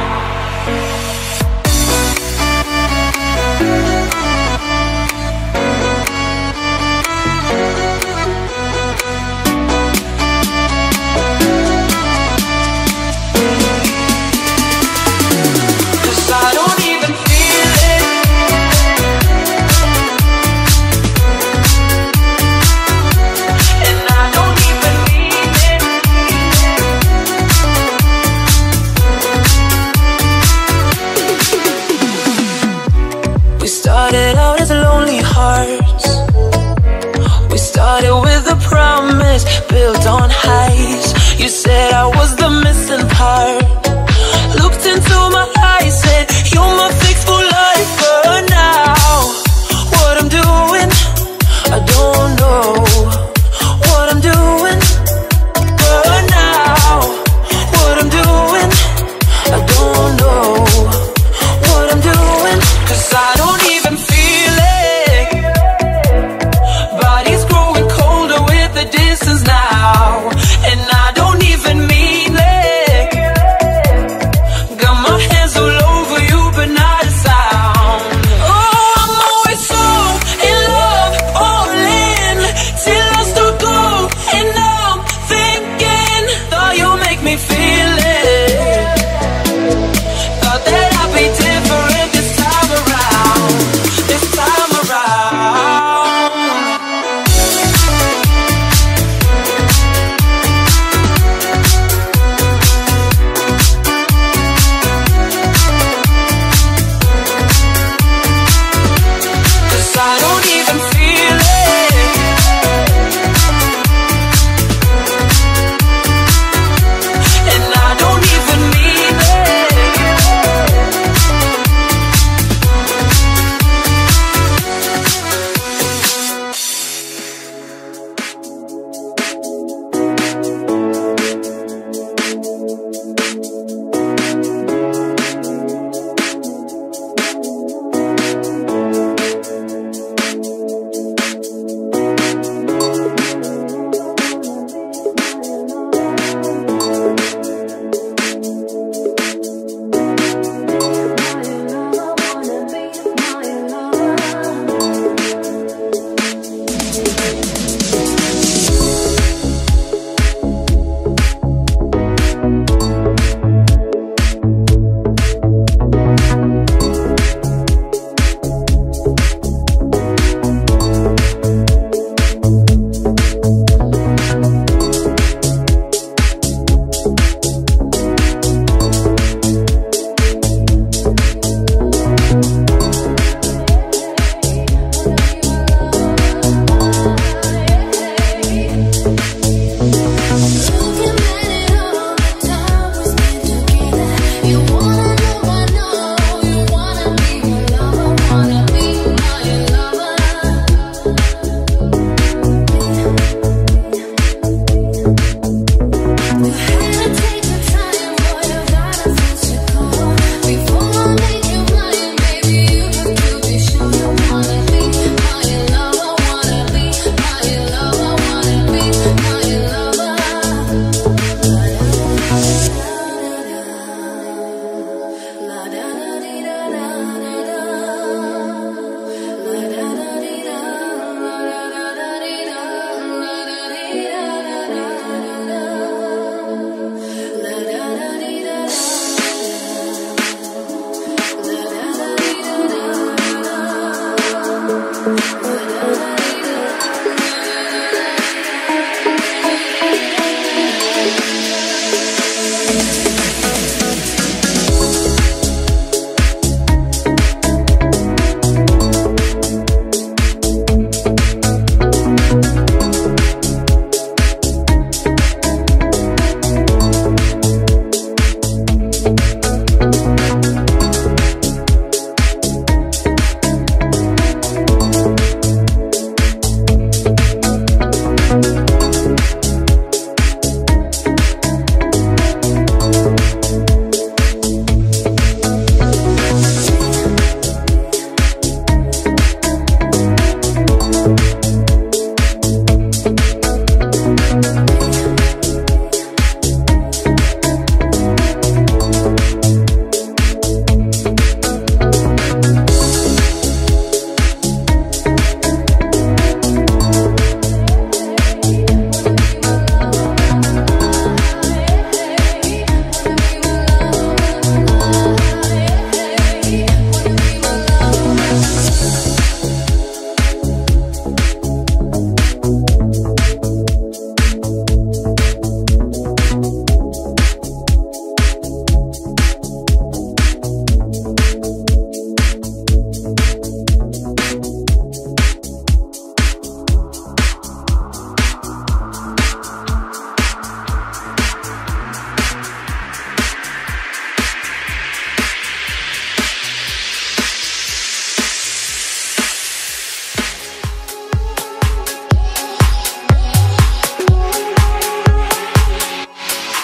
Started out as lonely hearts. We started with a promise built on highs. You said I was the missing part. Looked into my eyes, said you're my fix for life. But now, what I'm doing, I don't know what I'm doing. But now, what I'm doing, I don't know what I'm doing. 'Cause I don't even feel it. Body's growing colder with the distance now,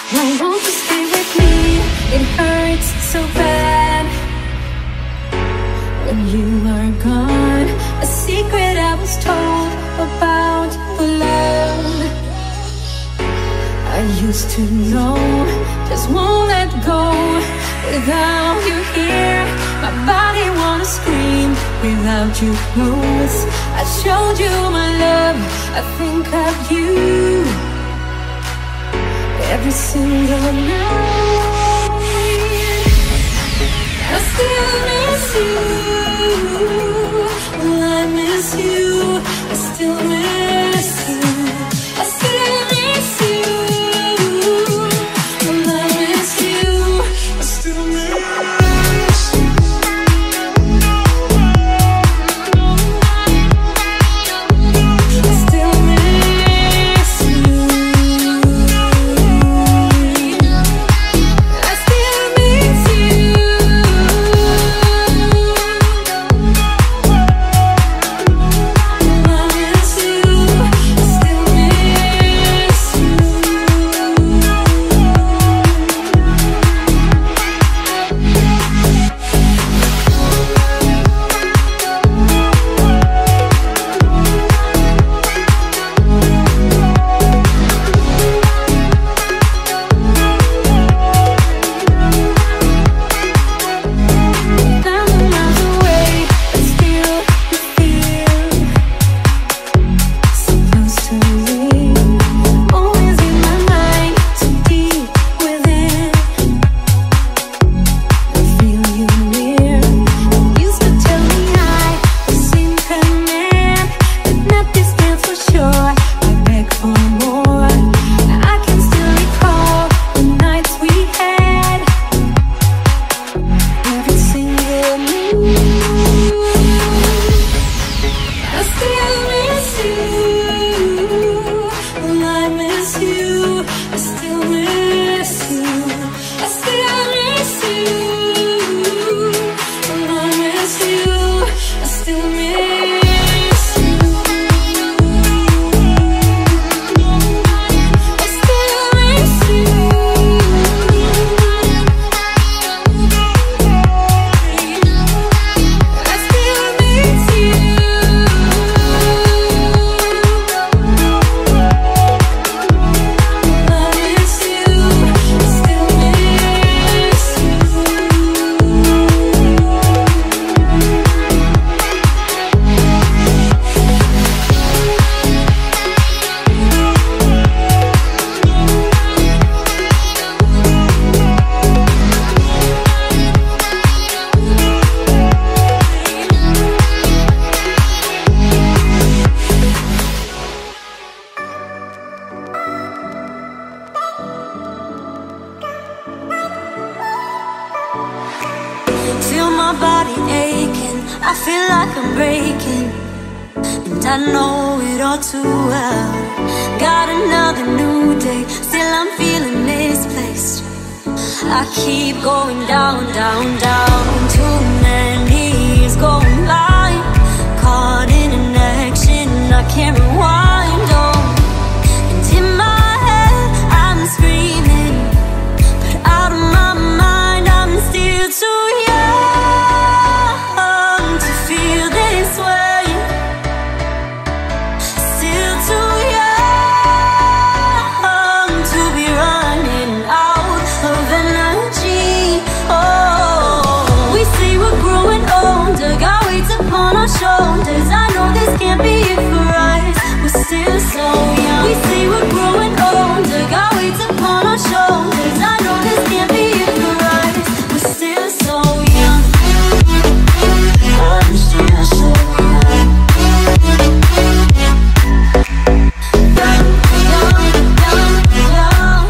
Why won't you stay with me? It hurts so bad when you are gone. A secret I was told about the love I used to know just won't let go. Without you here, my body wanna scream. Without you close, I showed you my love. I think of you every single night. I still miss you. Well, I miss you. I still miss you. I still miss you. Well, I miss you. I still miss you. Feel my body aching, I feel like I'm breaking, and I know it all too well. Got another new day, still I'm feeling misplaced. I keep going down, down, down. Too many years going by, caught in an action I can't rewind on. And in my head I'm screaming, but out of my mind I'm still too young to feel this way. Still too young to be running out of energy. Oh, we say we're growing older, got weights upon our shoulders. I know this can't be it for us, we're still so young. We say we're growing older, got weights upon our shoulders. I know this can't be it for us, we're still so young. I'm still so young. Young, young, young, young.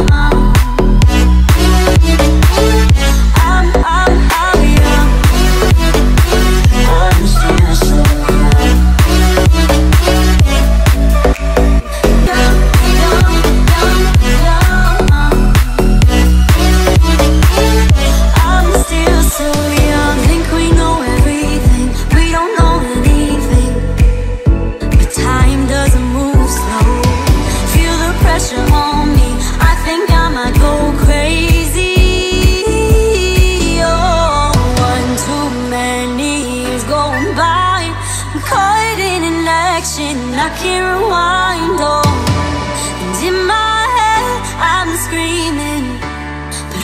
I'm young. I'm still so young. Young, young.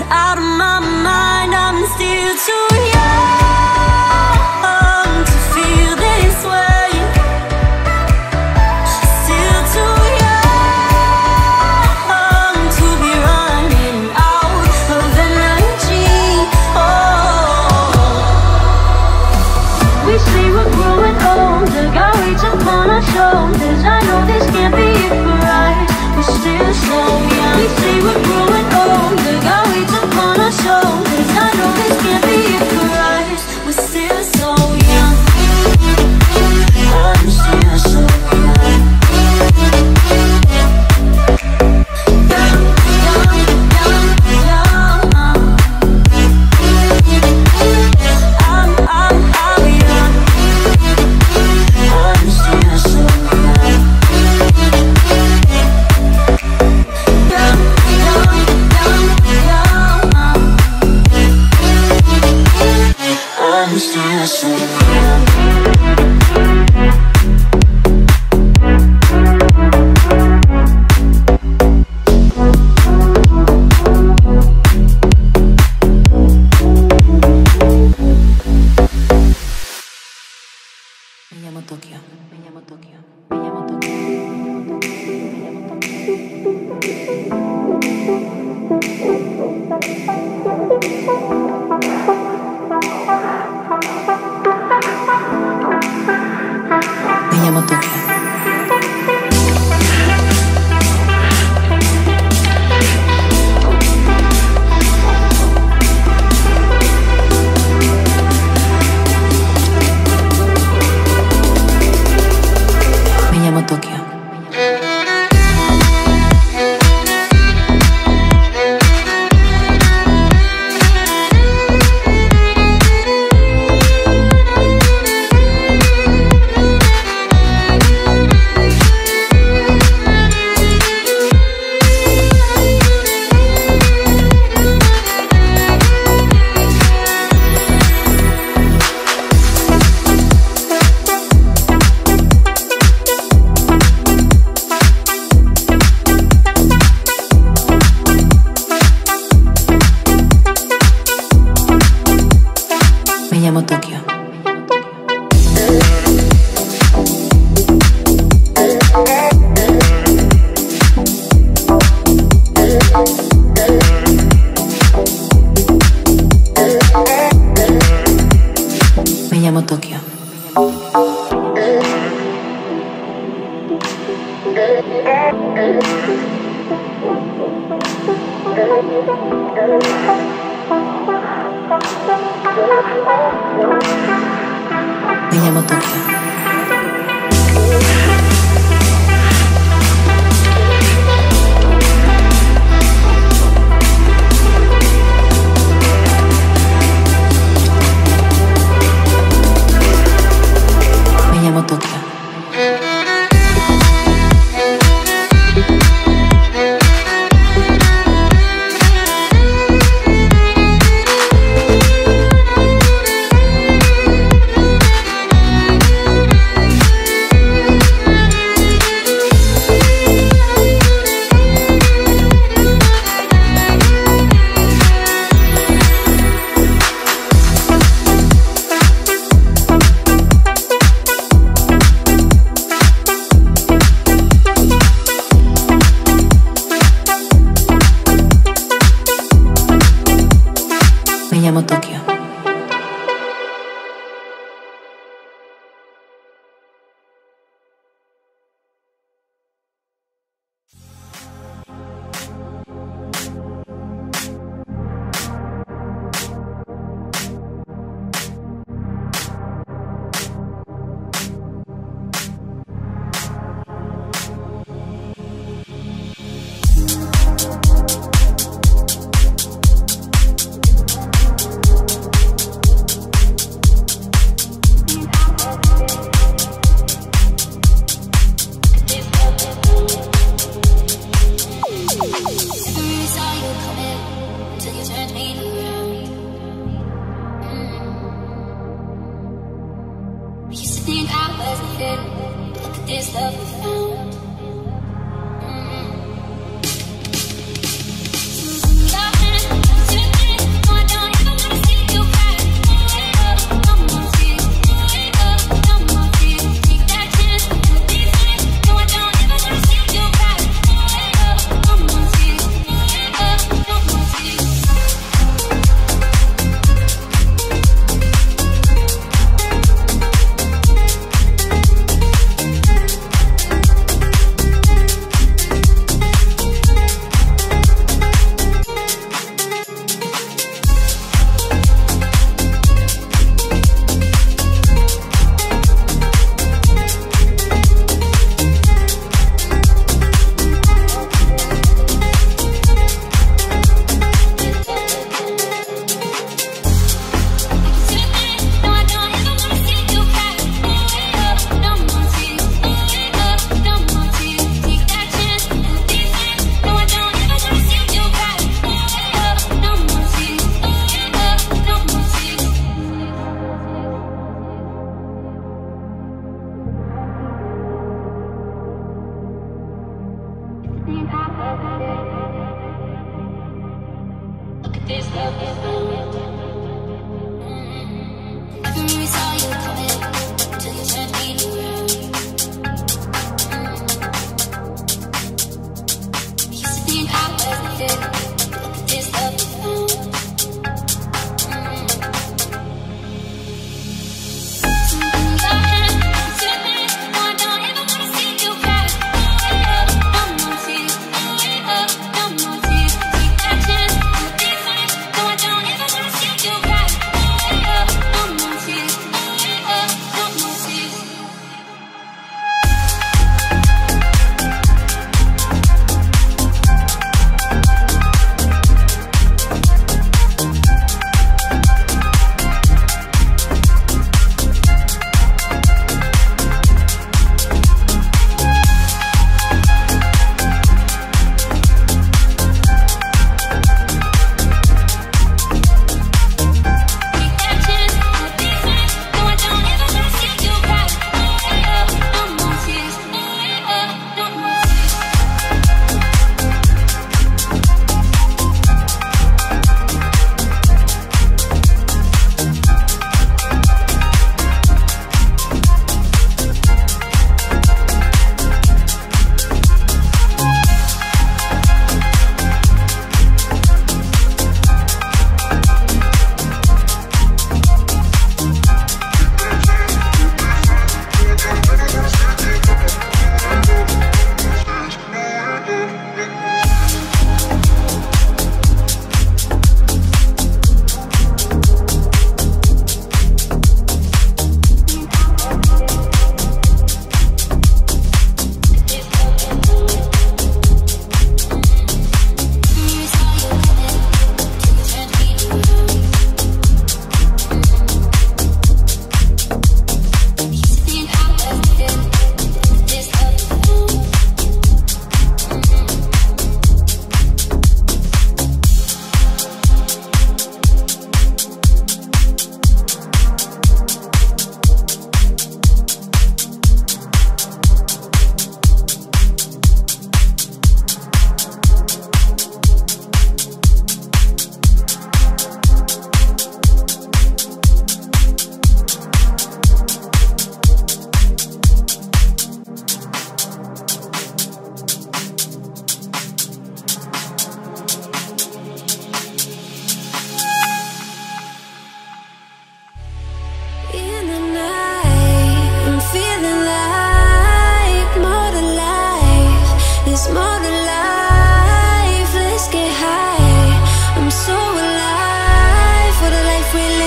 out of my mind. I'm still too young to feel this way. Still too young to be running out of energy. Oh, we say we're growing older, got weight upon our shoulders. I know this can't be it for us. We're still so young. We say we're growing older, got weight upon our shoulders. I know this can't be it for us. We're still so young. I'm still so young. Young, young, young, young. I'm young. I'm still so young. Young, young, young, young. I'm still so young. Me llamo Tokio. Me llamo Tokio. Me llamo Tokio. Me llamo Tokio. Me llamo Tokio. Me llamo Tokio. Me llamo Tokio. Me llamo Tokio. Me llamo Tokio. Me llamo Tokio. think I wasn't it. Look at this love we found. Your hand to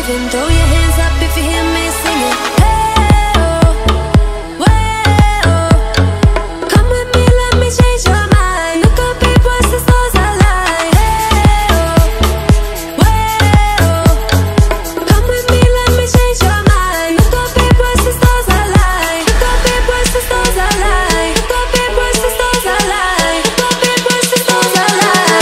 living. Throw your hands up if you hear me singing. Hey, oh, way, oh. Come with me, let me change your mind. Look up, babe, watch the stars align. Hey, oh, way, oh. Come with me, let me change your mind. Look up, babe, watch the stars align. Look up, babe, watch the stars align. Look up, babe, watch the stars align. Look up, babe, watch the stars align.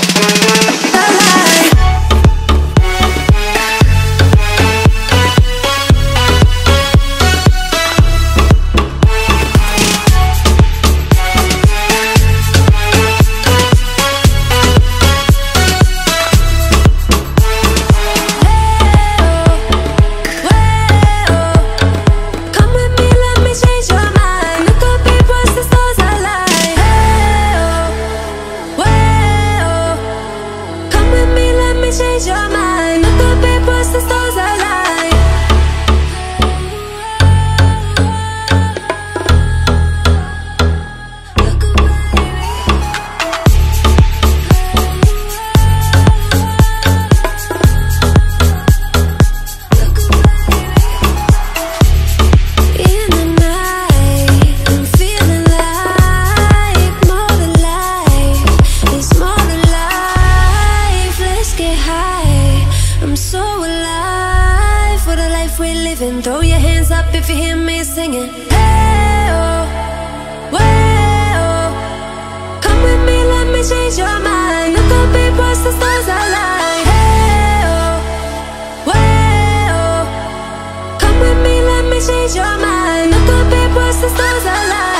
Throw your hands up if you hear me singing. Hey, oh, way, oh. Come with me, let me change your mind. Look up, babe, watch the stars align. Hey, oh, way, oh. Come with me, let me change your mind. Look up, babe, watch the stars align.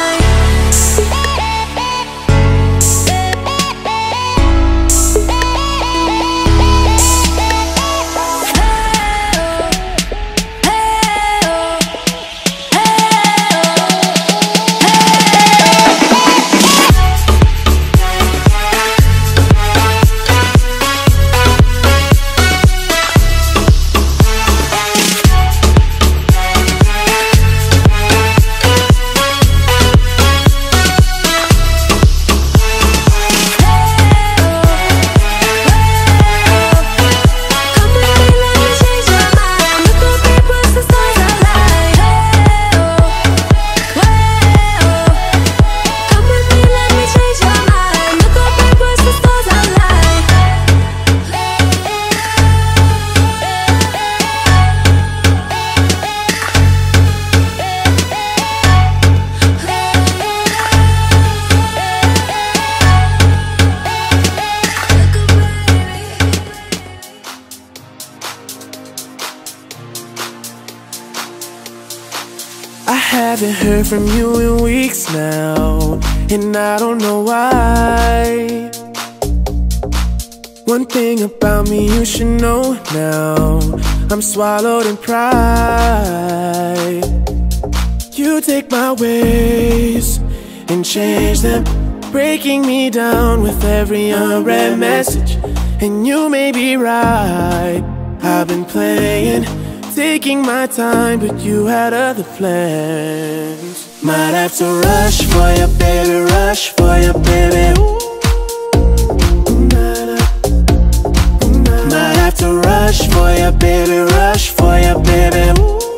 Haven't heard from you in weeks now, and I don't know why. One thing about me you should know now, I'm swallowed in pride. You take my ways and change them, breaking me down with every unread message. And you may be right, I've been playing, taking my time, but you had other plans. Might have to rush for you, baby, rush for you, baby. Might have to rush for you, baby, rush for you, baby.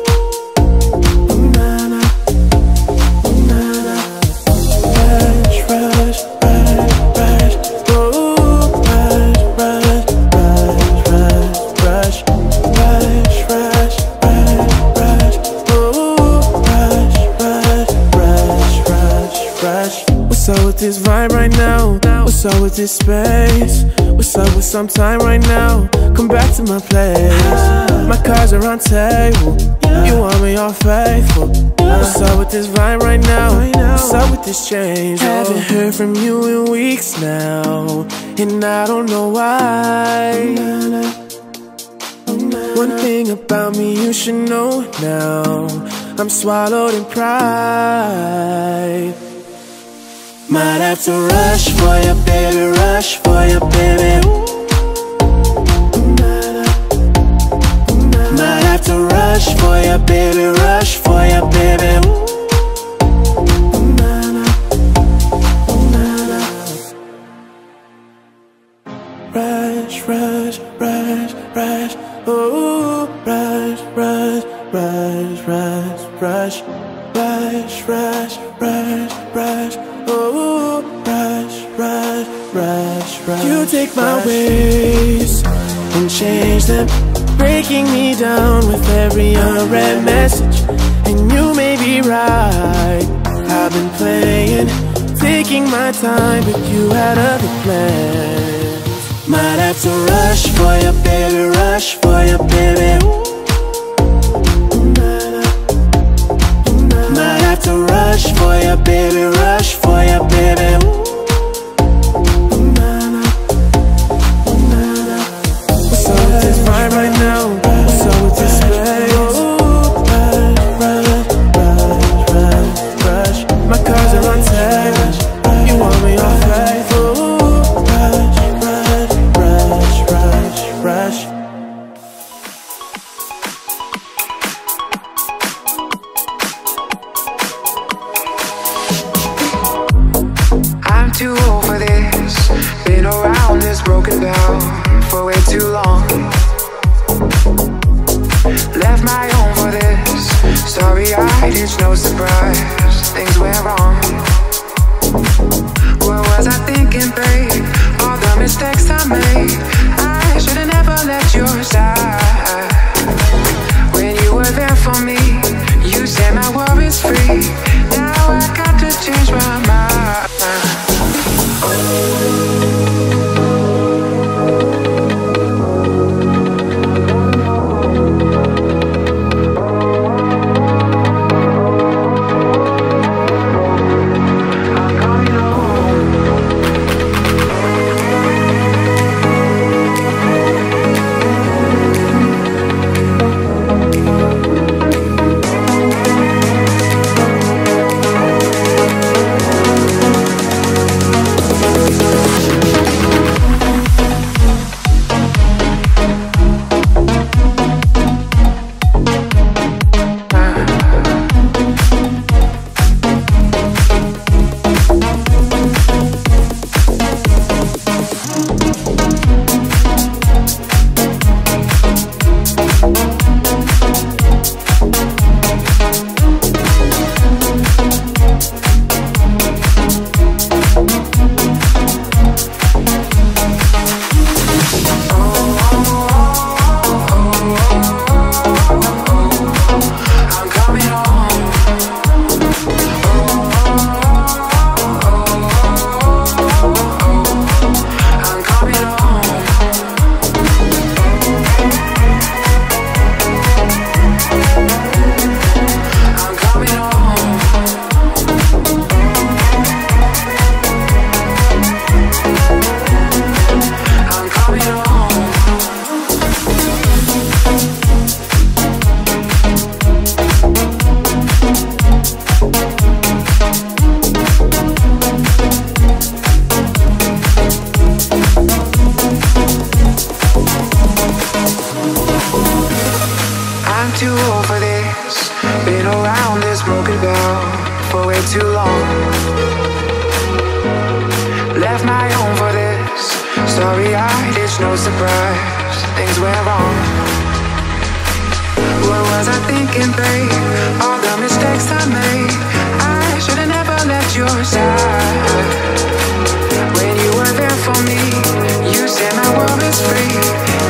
What's up with this vibe right now? What's up with this space? What's up with some time right now? Come back to my place. My cards are on table. You want me all faithful. What's up with this vibe right now? What's up with this change? Haven't heard from you in weeks now, and I don't know why. One thing about me you should know now, I'm swallowed in pride. Might have to rush for you, baby, rush for you, baby. Might have to rush for you, baby, rush for you, baby. Rush, rush, rush, rush. Oh, rush, rush, rush, rush, rush, rush, rush, rush, rush. Oh, rush, rush, rush, rush. You take my ways and change them, breaking me down with every unread message. And you may be right, I've been playing, taking my time, but you had other plans. Might have to rush for you, baby, rush for you, baby. Might have to rush for you, baby, rush for you, baby. What's up with this vibe right now? What's up with this space? Rush, my cars are on text. You want me on flight? Rush. I'm too old for this. Been around this broken down for way too long. Left my own for this. Starry-eyed, it's no surprise. Things went wrong. What was I thinking, babe? All the mistakes I made. I should've never left your side. When you were there for me, you set my worries free. Now I got to change my mind. Too old for this. Been around this broken down for way too long. Left my home for this. Starry-eyed, it's no surprise. Things went wrong. What was I thinking, babe? All the mistakes I made. I should've never left your side. When you were there for me, you set my worries free.